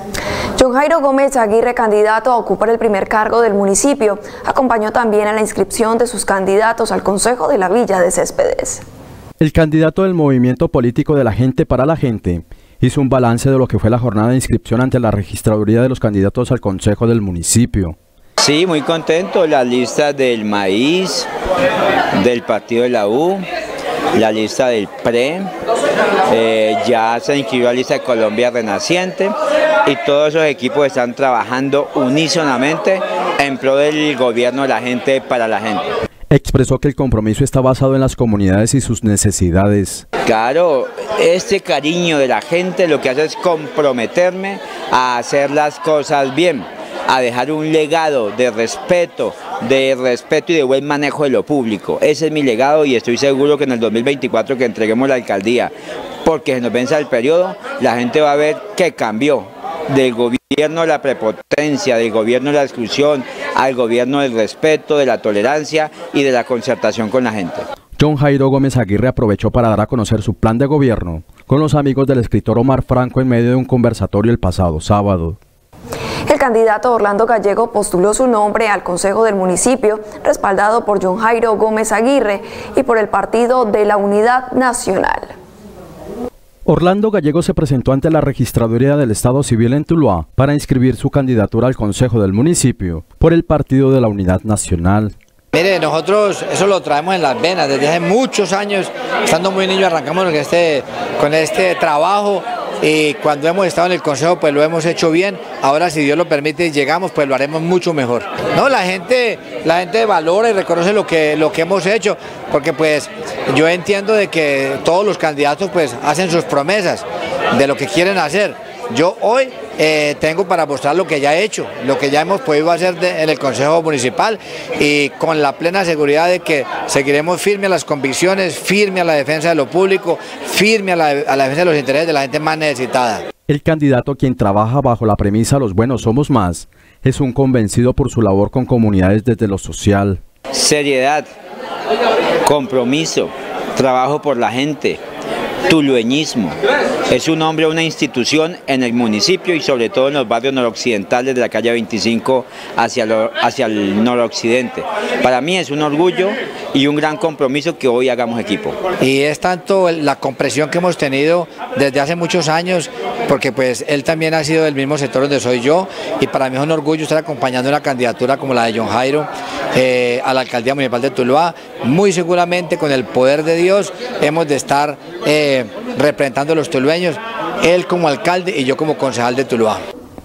Speaker 2: John Jairo Gómez Aguirre, candidato a ocupar el primer cargo del municipio, acompañó también a la inscripción de sus candidatos al Consejo de la Villa de Céspedes.
Speaker 6: El candidato del movimiento político de la gente para la gente hizo un balance de lo que fue la jornada de inscripción ante la registraduría de los candidatos al Consejo del municipio.
Speaker 4: Sí, muy contento. La lista del Maíz, del Partido de la U, la lista del P R E, eh, ya se inscribió la lista de Colombia Renaciente y todos esos equipos están trabajando unísonamente en pro del gobierno de la gente para la gente.
Speaker 6: Expresó que el compromiso está basado en las comunidades y sus necesidades.
Speaker 4: Claro, este cariño de la gente lo que hace es comprometerme a hacer las cosas bien, a dejar un legado de respeto, de respeto y de buen manejo de lo público. Ese es mi legado y estoy seguro que en el dos mil veinticuatro que entreguemos la alcaldía, porque se nos vence el periodo, la gente va a ver que cambió del gobierno de la prepotencia, del gobierno de la exclusión, al gobierno del respeto, de la tolerancia y de la concertación con la gente.
Speaker 6: John Jairo Gómez Aguirre aprovechó para dar a conocer su plan de gobierno con los amigos del escritor Omar Franco en medio de un conversatorio el pasado sábado.
Speaker 2: El candidato Orlando Gallego postuló su nombre al Consejo del municipio, respaldado por John Jairo Gómez Aguirre y por el Partido de la Unidad Nacional.
Speaker 6: Orlando Gallego se presentó ante la Registraduría del Estado Civil en Tuluá para inscribir su candidatura al Consejo del municipio por el Partido de la Unidad Nacional.
Speaker 5: Mire, nosotros eso lo traemos en las venas, desde hace muchos años, estando muy niños arrancamos con este, con este trabajo y cuando hemos estado en el Consejo pues lo hemos hecho bien, ahora si Dios lo permite y llegamos pues lo haremos mucho mejor. No, la gente, la gente valora y reconoce lo que, lo que hemos hecho, porque pues yo entiendo de que todos los candidatos pues hacen sus promesas de lo que quieren hacer. Yo hoy eh, tengo para mostrar lo que ya he hecho, lo que ya hemos podido hacer de, en el Consejo Municipal y con la plena seguridad de que seguiremos firmes a las convicciones, firme a la defensa de lo público, firme a la, a la defensa de los intereses de la gente más necesitada.
Speaker 6: El candidato, quien trabaja bajo la premisa "los buenos somos más", es un convencido por su labor con comunidades desde lo social.
Speaker 4: Seriedad, compromiso, trabajo por la gente, tulueñismo. Es un hombre, una institución en el municipio y sobre todo en los barrios noroccidentales de la calle veinticinco hacia, lo, hacia el noroccidente. Para mí es un orgullo y un gran compromiso que hoy hagamos equipo.
Speaker 5: Y es tanto la compresión que hemos tenido desde hace muchos años, porque pues él también ha sido del mismo sector donde soy yo y para mí es un orgullo estar acompañando una candidatura como la de John Jairo eh, a la alcaldía municipal de Tuluá. Muy seguramente con el poder de Dios hemos de estar eh, representando a los tulueños, él como alcalde y yo como concejal de Tuluá.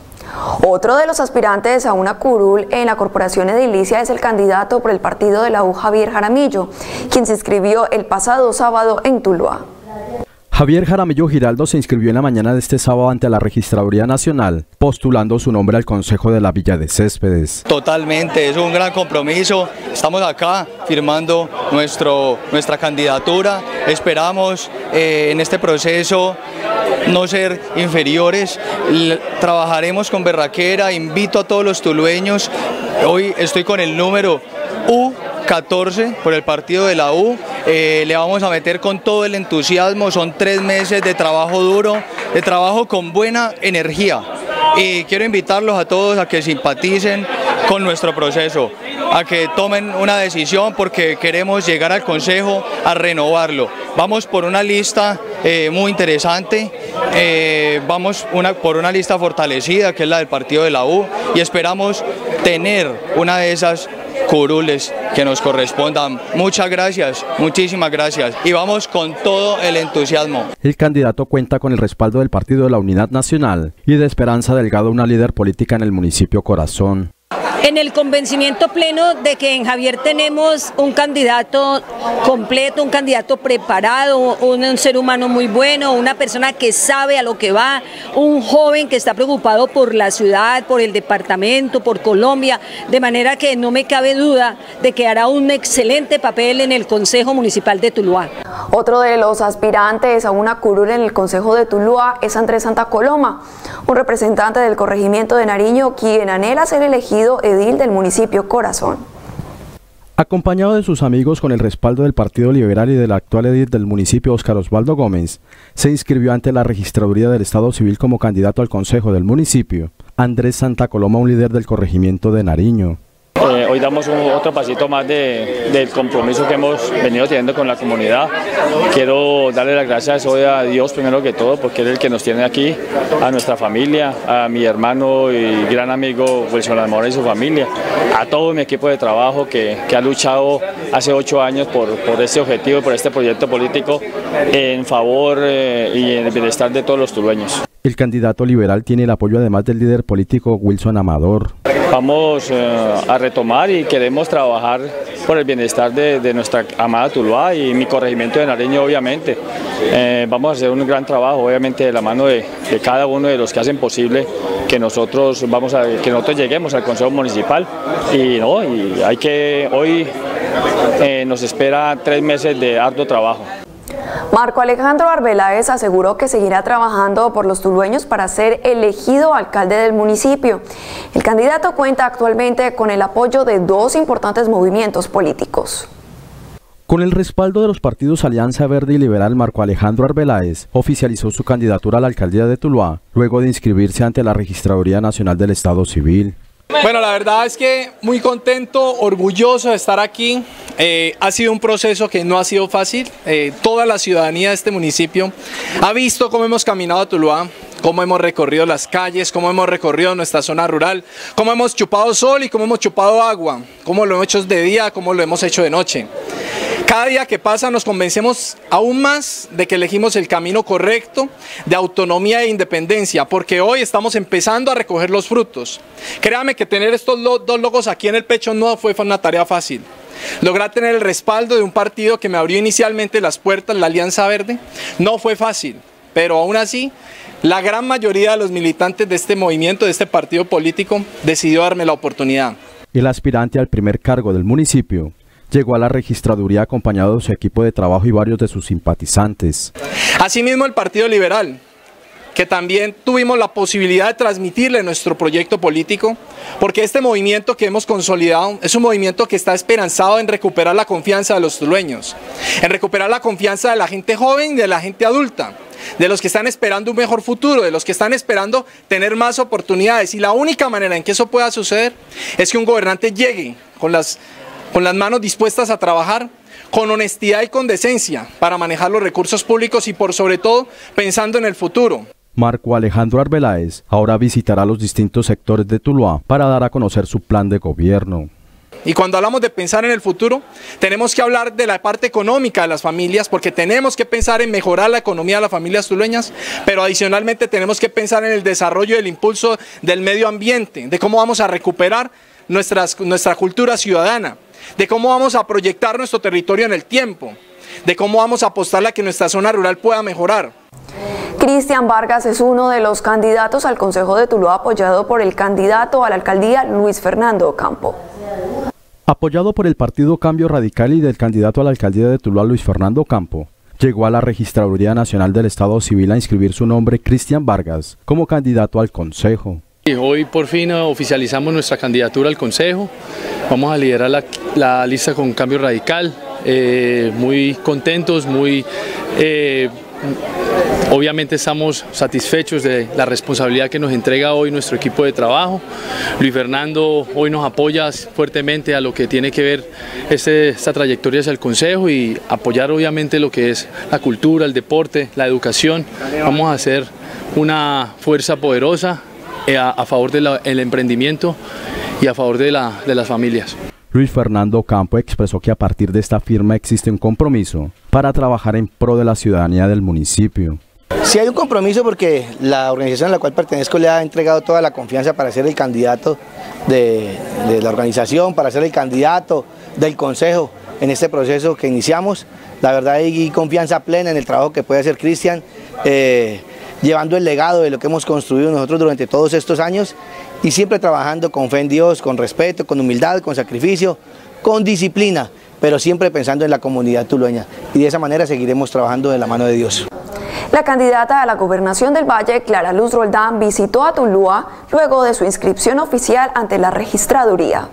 Speaker 2: Otro de los aspirantes a una curul en la corporación edilicia es el candidato por el partido de la U, Javier Jaramillo, quien se inscribió el pasado sábado en Tuluá.
Speaker 6: Javier Jaramillo Giraldo se inscribió en la mañana de este sábado ante la Registraduría Nacional, postulando su nombre al Consejo de la Villa de Céspedes.
Speaker 7: Totalmente, es un gran compromiso. Estamos acá firmando nuestro, nuestra candidatura. Esperamos eh, en este proceso no ser inferiores. L- trabajaremos con berraquera. Invito a todos los tulueños. Hoy estoy con el número U catorce por el partido de la U, eh, le vamos a meter con todo el entusiasmo, son tres meses de trabajo duro, de trabajo con buena energía, y quiero invitarlos a todos a que simpaticen con nuestro proceso, a que tomen una decisión porque queremos llegar al Consejo a renovarlo. Vamos por una lista eh, muy interesante, eh, vamos una, por una lista fortalecida que es la del partido de la U y esperamos tener una de esas curules que nos correspondan. Muchas gracias, muchísimas gracias y vamos con todo el entusiasmo.
Speaker 6: El candidato cuenta con el respaldo del Partido de la Unidad Nacional y de Esperanza Delgado, una líder política en el municipio Corazón.
Speaker 8: En el convencimiento pleno de que en Javier tenemos un candidato completo, un candidato preparado, un, un ser humano muy bueno, una persona que sabe a lo que va, un joven que está preocupado por la ciudad, por el departamento, por Colombia, de manera que no me cabe duda de que hará un excelente papel en el Consejo Municipal de Tuluá.
Speaker 2: Otro de los aspirantes a una curul en el Consejo de Tuluá es Andrés Santa Coloma, un representante del corregimiento de Nariño, quien anhela ser elegido edil del municipio Corazón.
Speaker 6: Acompañado de sus amigos con el respaldo del Partido Liberal y del actual edil del municipio, Óscar Osvaldo Gómez, se inscribió ante la Registraduría del Estado Civil como candidato al Consejo del municipio. Andrés Santa Coloma, un líder del corregimiento de Nariño.
Speaker 11: Eh, hoy damos un, otro pasito más de, del compromiso que hemos venido teniendo con la comunidad. Quiero darle las gracias hoy a Dios primero que todo, porque Él es el que nos tiene aquí, a nuestra familia, a mi hermano y gran amigo Wilson Almora y su familia, a todo mi equipo de trabajo que, que ha luchado hace ocho años por, por este objetivo y por este proyecto político en favor eh, y en el bienestar de todos los tulueños.
Speaker 6: El candidato liberal tiene el apoyo además del líder político Wilson Amador.
Speaker 11: Vamos eh, a retomar y queremos trabajar por el bienestar de, de nuestra amada Tuluá y mi corregimiento de Nariño, obviamente. Eh, vamos a hacer un gran trabajo, obviamente, de la mano de, de cada uno de los que hacen posible que nosotros, vamos a, que nosotros lleguemos al Consejo Municipal. Y, no, y hay que, hoy eh, nos espera tres meses de arduo trabajo.
Speaker 2: Marco Alejandro Arbeláez aseguró que seguirá trabajando por los tulueños para ser elegido alcalde del municipio. El candidato cuenta actualmente con el apoyo de dos importantes movimientos políticos.
Speaker 6: Con el respaldo de los partidos Alianza Verde y Liberal, Marco Alejandro Arbeláez oficializó su candidatura a la alcaldía de Tuluá, luego de inscribirse ante la Registraduría Nacional del Estado Civil.
Speaker 13: Bueno, la verdad es que muy contento, orgulloso de estar aquí. Eh, ha sido un proceso que no ha sido fácil. Eh, toda la ciudadanía de este municipio ha visto cómo hemos caminado a Tuluá, cómo hemos recorrido las calles, cómo hemos recorrido nuestra zona rural, cómo hemos chupado sol y cómo hemos chupado agua, cómo lo hemos hecho de día, cómo lo hemos hecho de noche. Cada día que pasa nos convencemos aún más de que elegimos el camino correcto de autonomía e independencia, porque hoy estamos empezando a recoger los frutos. Créame que tener estos dos logos aquí en el pecho no fue una tarea fácil. Lograr tener el respaldo de un partido que me abrió inicialmente las puertas, la Alianza Verde, no fue fácil, pero aún así la gran mayoría de los militantes de este movimiento, de este partido político, decidió darme la oportunidad.
Speaker 6: El aspirante al primer cargo del municipio llegó a la registraduría acompañado de su equipo de trabajo y varios de sus simpatizantes.
Speaker 13: Asimismo, el Partido Liberal, que también tuvimos la posibilidad de transmitirle nuestro proyecto político, porque este movimiento que hemos consolidado es un movimiento que está esperanzado en recuperar la confianza de los tulueños, en recuperar la confianza de la gente joven y de la gente adulta, de los que están esperando un mejor futuro, de los que están esperando tener más oportunidades. Y la única manera en que eso pueda suceder es que un gobernante llegue con las, con las manos dispuestas a trabajar, con honestidad y con decencia para manejar los recursos públicos y por sobre todo pensando en el futuro.
Speaker 6: Marco Alejandro Arbeláez ahora visitará los distintos sectores de Tuluá para dar a conocer su plan de gobierno.
Speaker 13: Y cuando hablamos de pensar en el futuro, tenemos que hablar de la parte económica de las familias, porque tenemos que pensar en mejorar la economía de las familias tulueñas, pero adicionalmente tenemos que pensar en el desarrollo y el impulso del medio ambiente, de cómo vamos a recuperar nuestras, nuestra cultura ciudadana, de cómo vamos a proyectar nuestro territorio en el tiempo, de cómo vamos a apostarle a que nuestra zona rural pueda mejorar.
Speaker 2: Cristian Vargas es uno de los candidatos al Consejo de Tuluá, apoyado por el candidato a la alcaldía Luis Fernando Campo.
Speaker 6: Apoyado por el partido Cambio Radical y del candidato a la alcaldía de Tuluá, Luis Fernando Campo, llegó a la Registraduría Nacional del Estado Civil a inscribir su nombre, Cristian Vargas, como candidato al Consejo.
Speaker 14: Hoy por fin oficializamos nuestra candidatura al Consejo. Vamos a liderar la, la lista con Cambio Radical. Eh, muy contentos, muy... Eh, Obviamente estamos satisfechos de la responsabilidad que nos entrega hoy nuestro equipo de trabajo. Luis Fernando hoy nos apoya fuertemente a lo que tiene que ver este, esta trayectoria hacia el Consejo y apoyar obviamente lo que es la cultura, el deporte, la educación. Vamos a hacer una fuerza poderosa a, a favor del emprendimiento y a favor de, la, de las familias.
Speaker 6: Luis Fernando Campo expresó que a partir de esta firma existe un compromiso para trabajar en pro de la ciudadanía del municipio.
Speaker 15: Sí hay un compromiso porque la organización a la cual pertenezco le ha entregado toda la confianza para ser el candidato de, de la organización, para ser el candidato del Consejo en este proceso que iniciamos. La verdad hay confianza plena en el trabajo que puede hacer Cristian, eh, llevando el legado de lo que hemos construido nosotros durante todos estos años y siempre trabajando con fe en Dios, con respeto, con humildad, con sacrificio, con disciplina, pero siempre pensando en la comunidad tulueña. Y de esa manera seguiremos trabajando de la mano de Dios.
Speaker 2: La candidata a la gobernación del Valle, Clara Luz Roldán, visitó a Tuluá luego de su inscripción oficial ante la registraduría.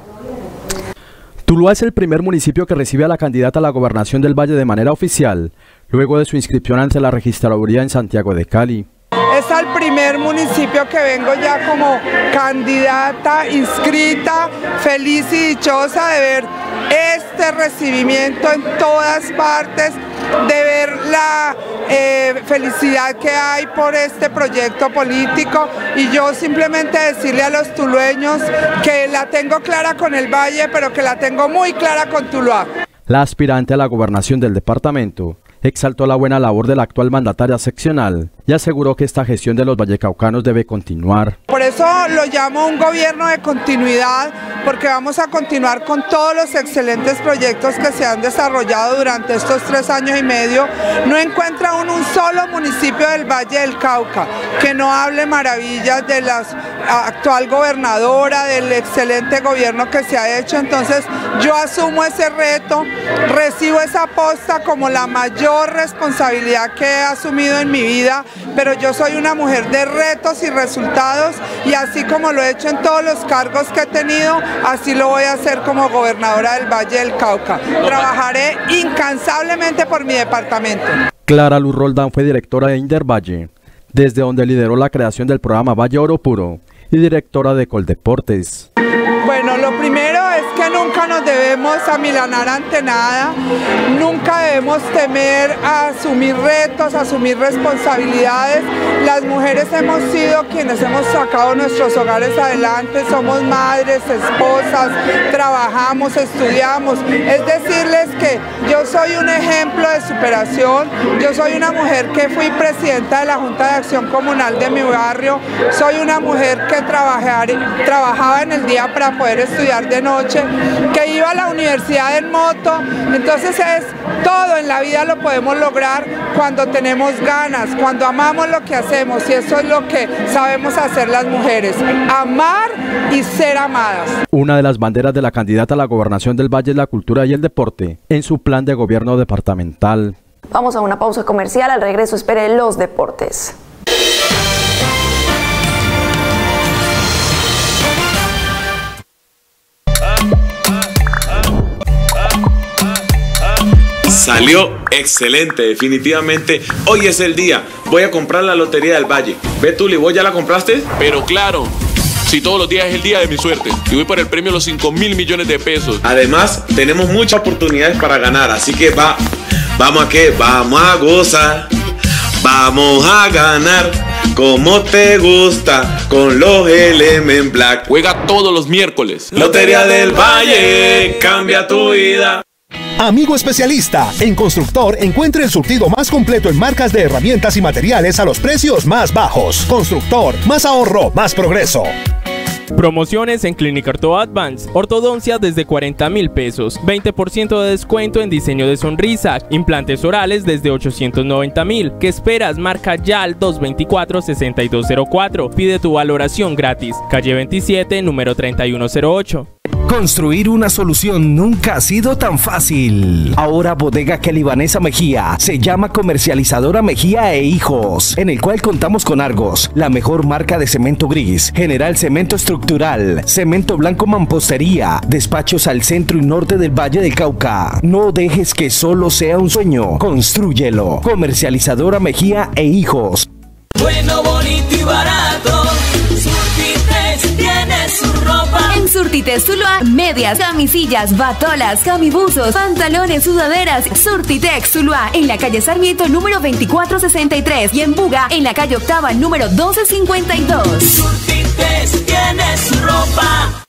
Speaker 6: Tuluá es el primer municipio que recibe a la candidata a la gobernación del Valle de manera oficial, luego de su inscripción ante la registraduría en Santiago de Cali.
Speaker 16: Es el primer municipio que vengo ya como candidata inscrita, feliz y dichosa de ver este recibimiento en todas partes, de ver la eh, felicidad que hay por este proyecto político y yo simplemente decirle a los tulueños que la tengo clara con el Valle, pero que la tengo muy clara con Tuluá.
Speaker 6: La aspirante a la gobernación del departamento exaltó la buena labor de la actual mandataria seccional y aseguró que esta gestión de los vallecaucanos debe continuar.
Speaker 16: Por eso lo llamo un gobierno de continuidad, porque vamos a continuar con todos los excelentes proyectos que se han desarrollado durante estos tres años y medio. No encuentra uno un solo municipio del Valle del Cauca que no hable maravillas de la actual gobernadora, del excelente gobierno que se ha hecho. Entonces yo asumo ese reto, recibo esa posta como la mayor responsabilidad que he asumido en mi vida, pero yo soy una mujer de retos y resultados y así como lo he hecho en todos los cargos que he tenido, así lo voy a hacer como gobernadora del Valle del Cauca. Trabajaré incansablemente por mi departamento.
Speaker 6: Clara Luz Roldán fue directora de Indervalle, desde donde lideró la creación del programa Valle Oro Puro y directora de Coldeportes.
Speaker 16: Bueno, lo primero es que nunca nos debemos amilanar ante nada, nunca debemos temer a asumir retos, a asumir responsabilidades. Las mujeres hemos sido quienes hemos sacado nuestros hogares adelante, somos madres, esposas, trabajamos, estudiamos. Es decirles que yo soy un ejemplo de superación, yo soy una mujer que fui presidenta de la Junta de Acción Comunal de mi barrio, soy una mujer que trabajar, trabajaba en el día para poder estudiar de noche, que iba a la universidad en moto. Entonces es todo en la vida lo podemos lograr cuando tenemos ganas, cuando amamos lo que hacemos, y eso es lo que sabemos hacer las mujeres, amar y ser amadas.
Speaker 6: Una de las banderas de la candidata a la gobernación del Valle es la cultura y el deporte en su plan de gobierno departamental.
Speaker 2: Vamos a una pausa comercial, al regreso espere los deportes.
Speaker 17: Salió excelente, definitivamente. Hoy es el día. Voy a comprar la Lotería del Valle. Ve, Tuli, ¿vos ya la compraste?
Speaker 18: Pero claro, si todos los días es el día de mi suerte. Y voy por el premio de los cinco mil millones de pesos.
Speaker 17: Además, tenemos muchas oportunidades para ganar. Así que va, vamos a qué, vamos a gozar. Vamos a ganar. como te gusta, con los Element Black.
Speaker 18: Juega todos los miércoles.
Speaker 17: Lotería del Valle, cambia tu vida.
Speaker 9: Amigo especialista, en Constructor encuentre el surtido más completo en marcas de herramientas y materiales a los precios más bajos. Constructor, más ahorro, más progreso.
Speaker 12: Promociones en Clínica Orto Advance, ortodoncia desde cuarenta mil pesos, veinte por ciento de descuento en diseño de sonrisa, implantes orales desde ochocientos noventa mil. ¿Qué esperas? Marca ya al dos dos cuatro, seis dos cero cuatro. Pide tu valoración gratis. Calle veintisiete, número treinta y uno cero ocho.
Speaker 25: Construir una solución nunca ha sido tan fácil. Ahora Bodega Libanesa Mejía se llama Comercializadora Mejía e Hijos, en el cual contamos con Argos, la mejor marca de cemento gris, General Cemento Estructural, Cemento Blanco Mampostería, despachos al centro y norte del Valle del Cauca. No dejes que solo sea un sueño, constrúyelo. Comercializadora Mejía e Hijos.
Speaker 19: Bueno, bonito y barato, Surtites tiene su ropa.
Speaker 20: En Surtites Tuluá, medias, camisillas, batolas, camibuzos, pantalones, sudaderas. Surtitex Tuluá, en la calle Sarmiento número veinticuatro sesenta y tres y en Buga, en la calle Octava número doce cincuenta y dos.
Speaker 19: Surtites tiene su ropa.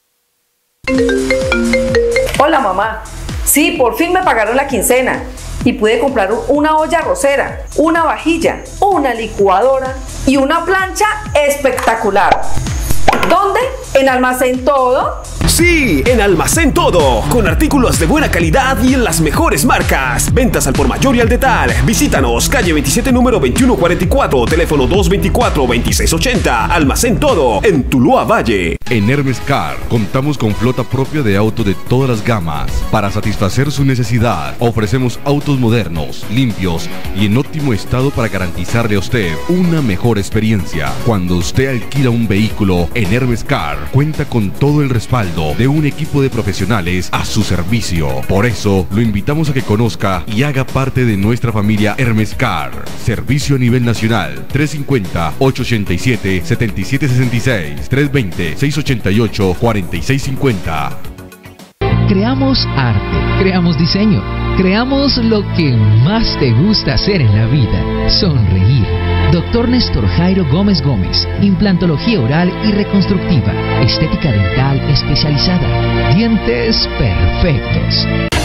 Speaker 21: Hola mamá, sí, por fin me pagaron la quincena y pude comprar una olla arrocera, una vajilla, una licuadora y una plancha espectacular. ¿Dónde? ¿En Almacén Todo?
Speaker 26: Sí, en Almacén Todo, con artículos de buena calidad y en las mejores marcas. Ventas al por mayor y al detal. Visítanos, calle veintisiete, número veintiuno cuarenta y cuatro, teléfono dos dos cuatro, dos seis ocho cero. Almacén Todo, en Tuluá Valle.
Speaker 22: En Hermes Car contamos con flota propia de autos de todas las gamas. Para satisfacer su necesidad, ofrecemos autos modernos, limpios y en óptimo estado para garantizarle a usted una mejor experiencia. Cuando usted alquila un vehículo en Hermes Car, cuenta con todo el respaldo de un equipo de profesionales a su servicio. Por eso, lo invitamos a que conozca y haga parte de nuestra familia Hermes Car. Servicio a nivel nacional. tres cinco cero, ocho ocho siete, siete siete seis seis, tres dos cero, seis ocho ocho, cuatro seis cinco cero.
Speaker 27: Creamos arte, creamos diseño, creamos lo que más te gusta hacer en la vida, sonreír. Doctor Néstor Jairo Gómez Gómez, implantología oral y reconstructiva, estética dental especializada, dientes perfectos.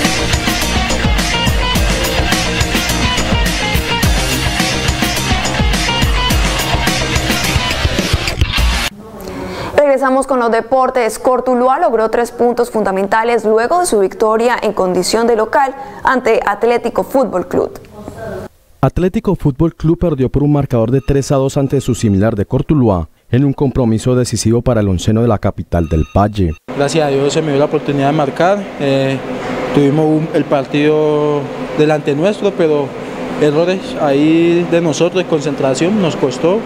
Speaker 2: Regresamos con los deportes. Cortuluá logró tres puntos fundamentales luego de su victoria en condición de local ante Atlético Fútbol Club.
Speaker 6: Atlético Fútbol Club perdió por un marcador de tres a dos ante su similar de Cortuluá en un compromiso decisivo para el onceno de la capital del Valle.
Speaker 28: Gracias a Dios se me dio la oportunidad de marcar. Eh, tuvimos un, el partido delante nuestro, pero errores ahí de nosotros, de concentración, nos costó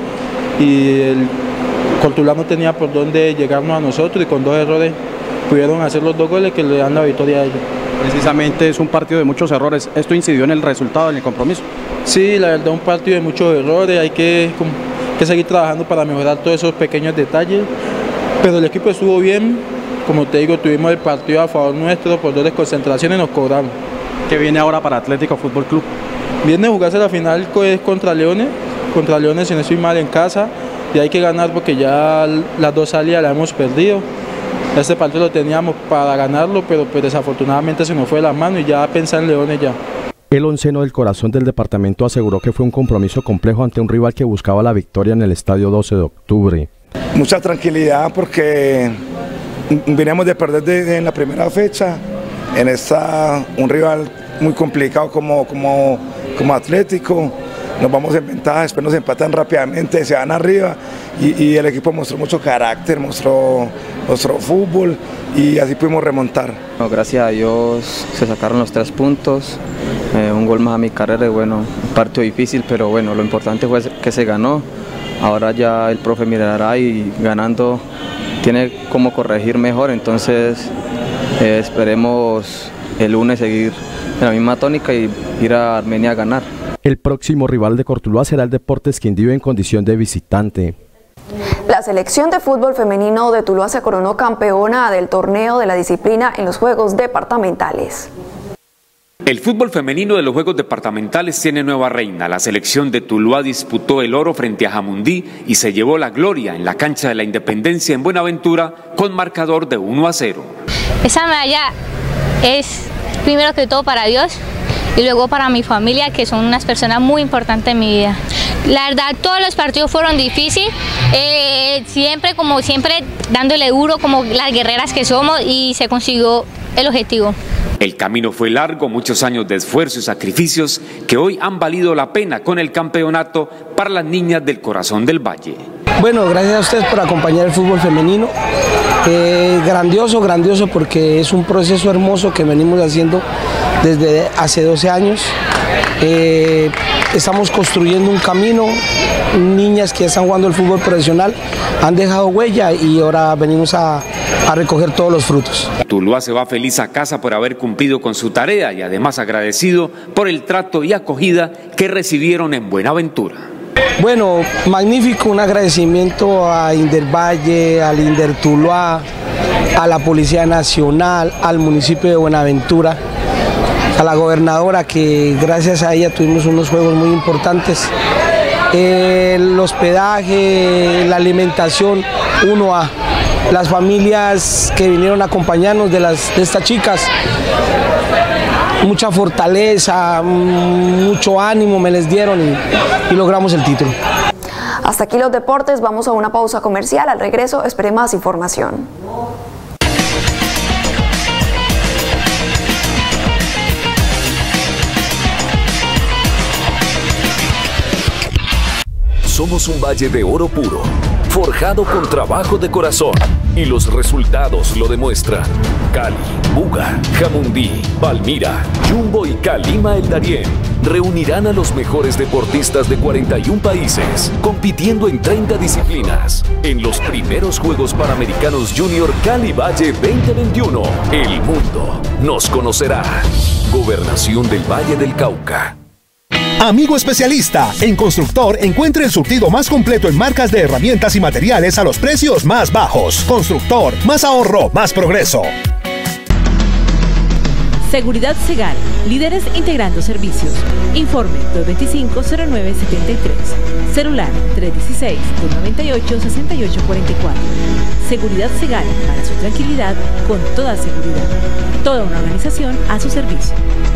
Speaker 28: y el Cortuluá no tenía por dónde llegarnos a nosotros y con dos errores pudieron hacer los dos goles que le dan la victoria a ellos.
Speaker 29: Precisamente es un partido de muchos errores. ¿Esto incidió en el resultado, en el compromiso?
Speaker 28: Sí, la verdad, un partido de muchos errores. Hay que, que seguir trabajando para mejorar todos esos pequeños detalles. Pero el equipo estuvo bien. Como te digo, tuvimos el partido a favor nuestro por dos desconcentraciones y nos cobramos.
Speaker 29: ¿Qué viene ahora para Atlético Fútbol Club?
Speaker 28: Viene a jugarse la final contra Leones. Contra Leones, si no estoy mal, en casa. Y hay que ganar porque ya las dos salidas las hemos perdido. Este partido lo teníamos para ganarlo, pero pues desafortunadamente se nos fue de las manos y ya pensar en Leones ya.
Speaker 6: El onceno del corazón del departamento aseguró que fue un compromiso complejo ante un rival que buscaba la victoria en el estadio doce de octubre.
Speaker 30: Mucha tranquilidad porque veníamos de perder de, en la primera fecha, en esta un rival muy complicado como, como, como Atlético. Nos vamos en ventaja, después nos empatan rápidamente, se van arriba y, y el equipo mostró mucho carácter, mostró, mostró fútbol y así pudimos remontar.
Speaker 31: No, gracias a Dios se sacaron los tres puntos, eh, un gol más a mi carrera y bueno, un partido difícil, pero bueno, lo importante fue que se ganó. Ahora ya el profe mirará y ganando tiene cómo corregir mejor, entonces eh, esperemos el lunes seguir en la misma tónica y ir a Armenia a ganar.
Speaker 6: El próximo rival de Cortuluá será el Deportes Quindío en condición de visitante.
Speaker 2: La selección de fútbol femenino de Tuluá se coronó campeona del torneo de la disciplina en los Juegos Departamentales.
Speaker 1: El fútbol femenino de los Juegos Departamentales tiene nueva reina. La selección de Tuluá disputó el oro frente a Jamundí y se llevó la gloria en la cancha de la Independencia en Buenaventura con marcador de uno a cero.
Speaker 3: Esa medalla es primero que todo para Dios y luego para mi familia, que son unas personas muy importantes en mi vida. La verdad, todos los partidos fueron difíciles, eh, siempre como siempre dándole duro como las guerreras que somos, y se consiguió el objetivo.
Speaker 1: El camino fue largo, muchos años de esfuerzo y sacrificios que hoy han valido la pena con el campeonato para las niñas del Corazón del Valle.
Speaker 4: Bueno, gracias a ustedes por acompañar el fútbol femenino. Eh, grandioso, grandioso, porque es un proceso hermoso que venimos haciendo desde hace doce años. Eh, estamos construyendo un camino, niñas que están jugando el fútbol profesional han dejado huella y ahora venimos a, a recoger todos los frutos.
Speaker 1: Tuluá se va feliz a casa por haber cumplido con su tarea y además agradecido por el trato y acogida que recibieron en Buenaventura.
Speaker 4: Bueno, magnífico, un agradecimiento a Indervalle, al Inder Tuluá, a la Policía Nacional, al municipio de Buenaventura, a la gobernadora, que gracias a ella tuvimos unos juegos muy importantes. El hospedaje, la alimentación, uno a las familias que vinieron a acompañarnos de, las, de estas chicas, mucha fortaleza, mucho ánimo me les dieron y, y logramos el título.
Speaker 2: Hasta aquí los deportes, vamos a una pausa comercial. Al regreso espere más información.
Speaker 22: Somos un valle de oro puro, forjado con trabajo de corazón, y los resultados lo demuestran. Cali, Buga, Jamundí, Palmira, Jumbo y Calima El Darién reunirán a los mejores deportistas de cuarenta y un países, compitiendo en treinta disciplinas. En los primeros Juegos Panamericanos Junior Cali Valle veinte veintiuno, el mundo nos conocerá. Gobernación del Valle del Cauca.
Speaker 9: Amigo especialista, en Constructor encuentre el surtido más completo en marcas de herramientas y materiales a los precios más bajos. Constructor, más ahorro, más progreso.
Speaker 5: Seguridad Segal, líderes integrando servicios. Informe dos dos cinco, cero nueve siete tres. Celular tres uno seis, dos nueve ocho, seis ocho cuatro cuatro. Seguridad Segal, para su tranquilidad, con toda seguridad. Toda una organización a su servicio.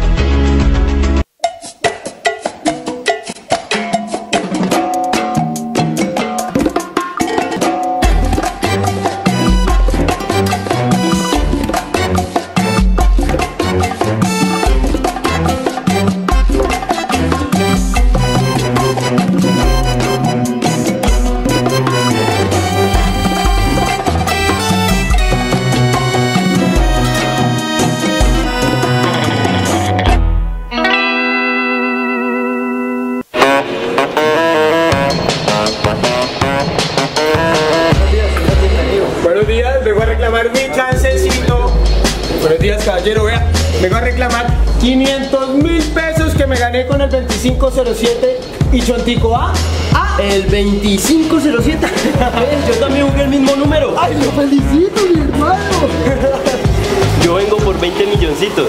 Speaker 7: Vengo a reclamar quinientos mil pesos que me gané con el veinticinco cero siete y Chontico A. Ah, el veinticinco cero siete. Yo también jugué el mismo número. ¡Ay, lo felicito, mi hermano! Yo vengo por veinte milloncitos.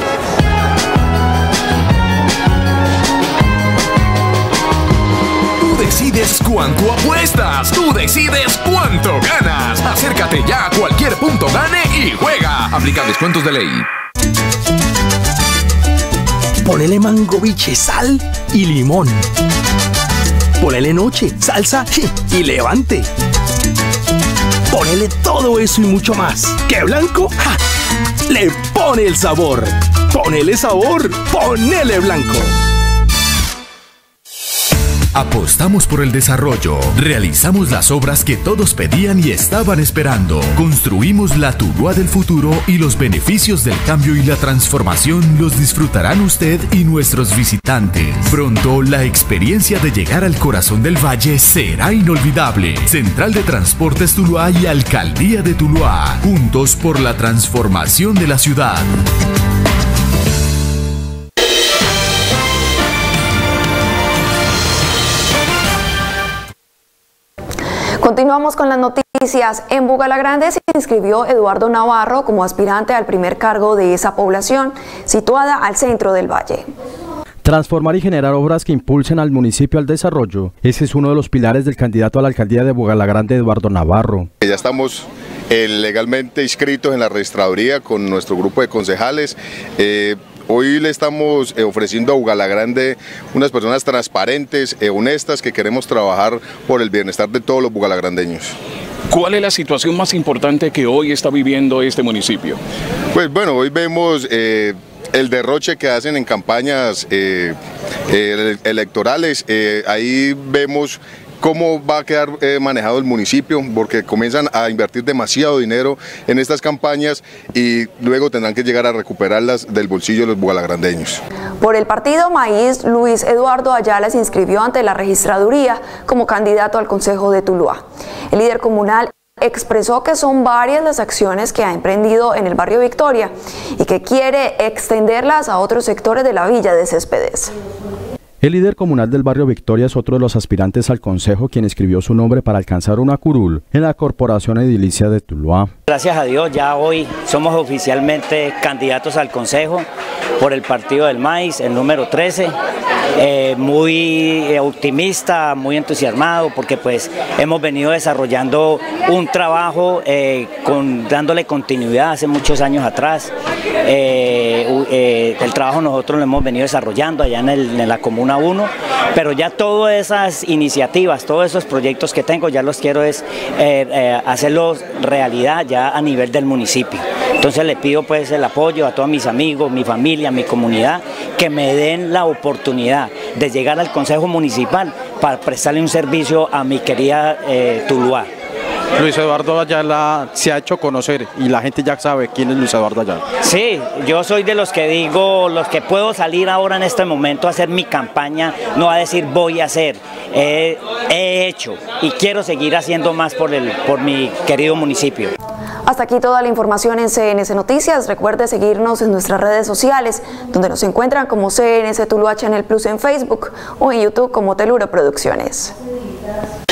Speaker 22: Tú decides cuánto apuestas, tú decides cuánto ganas. Acércate ya a cualquier punto gane y juega. Aplica descuentos de ley.
Speaker 8: Ponele mango biche, sal y limón. Ponele noche, salsa y levante. Ponele todo eso y mucho más. ¿Qué blanco? ¡Ja! Le pone el sabor. Ponele sabor, ponele blanco.
Speaker 22: Apostamos por el desarrollo, realizamos las obras que todos pedían y estaban esperando, construimos la Tuluá del futuro y los beneficios del cambio y la transformación los disfrutarán usted y nuestros visitantes. Pronto la experiencia de llegar al corazón del valle será inolvidable. Central de Transportes Tuluá y Alcaldía de Tuluá, juntos por la transformación de la ciudad.
Speaker 2: Continuamos con las noticias. Noticias. En Bugalagrande se inscribió Eduardo Navarro como aspirante al primer cargo de esa población, situada al centro del valle.
Speaker 6: Transformar y generar obras que impulsen al municipio al desarrollo. Ese es uno de los pilares del candidato a la alcaldía de Bugalagrande, Eduardo Navarro.
Speaker 10: Ya estamos eh, legalmente inscritos en la registraduría con nuestro grupo de concejales. Eh, Hoy le estamos eh, ofreciendo a Bugalagrande unas personas transparentes, eh, honestas, que queremos trabajar por el bienestar de todos los bugalagrandeños.
Speaker 11: ¿Cuál es la situación más importante que hoy está viviendo este municipio?
Speaker 10: Pues bueno, hoy vemos eh, el derroche que hacen en campañas eh, eh, electorales. Eh, ahí vemos cómo va a quedar eh, manejado el municipio, porque comienzan a invertir demasiado dinero en estas campañas y luego tendrán que llegar a recuperarlas del bolsillo de los bugalagrandeños.
Speaker 2: Por el partido Maíz, Luis Eduardo Ayala se inscribió ante la registraduría como candidato al Consejo de Tuluá. El líder comunal expresó que son varias las acciones que ha emprendido en el barrio Victoria y que quiere extenderlas a otros sectores de la villa de Céspedes.
Speaker 6: El líder comunal del barrio Victoria es otro de los aspirantes al consejo, quien escribió su nombre para alcanzar una curul en la corporación edilicia de Tuluá.
Speaker 12: Gracias a Dios, ya hoy somos oficialmente candidatos al consejo por el partido del Maíz, el número trece. Eh, muy optimista, muy entusiasmado, porque pues hemos venido desarrollando un trabajo eh, con, dándole continuidad hace muchos años atrás. Eh, eh, el trabajo nosotros lo hemos venido desarrollando allá en, el, en la Comuna uno, pero ya todas esas iniciativas, todos esos proyectos que tengo, ya los quiero es, eh, eh, hacerlos realidad ya a nivel del municipio. Entonces le pido pues el apoyo a todos mis amigos, mi familia, mi comunidad, que me den la oportunidad de llegar al Consejo Municipal para prestarle un servicio a mi querida eh, Tuluá.
Speaker 29: Luis Eduardo Ayala se ha hecho conocer y la gente ya sabe quién es Luis Eduardo Ayala.
Speaker 12: Sí, yo soy de los que digo, los que puedo salir ahora en este momento a hacer mi campaña, no a decir voy a hacer, eh, he hecho y quiero seguir haciendo más por, el, por mi querido municipio.
Speaker 2: Hasta aquí toda la información en C N C Noticias. Recuerde seguirnos en nuestras redes sociales, donde nos encuentran como C N C Tuluá Channel Plus en Facebook o en YouTube como Teluro Producciones.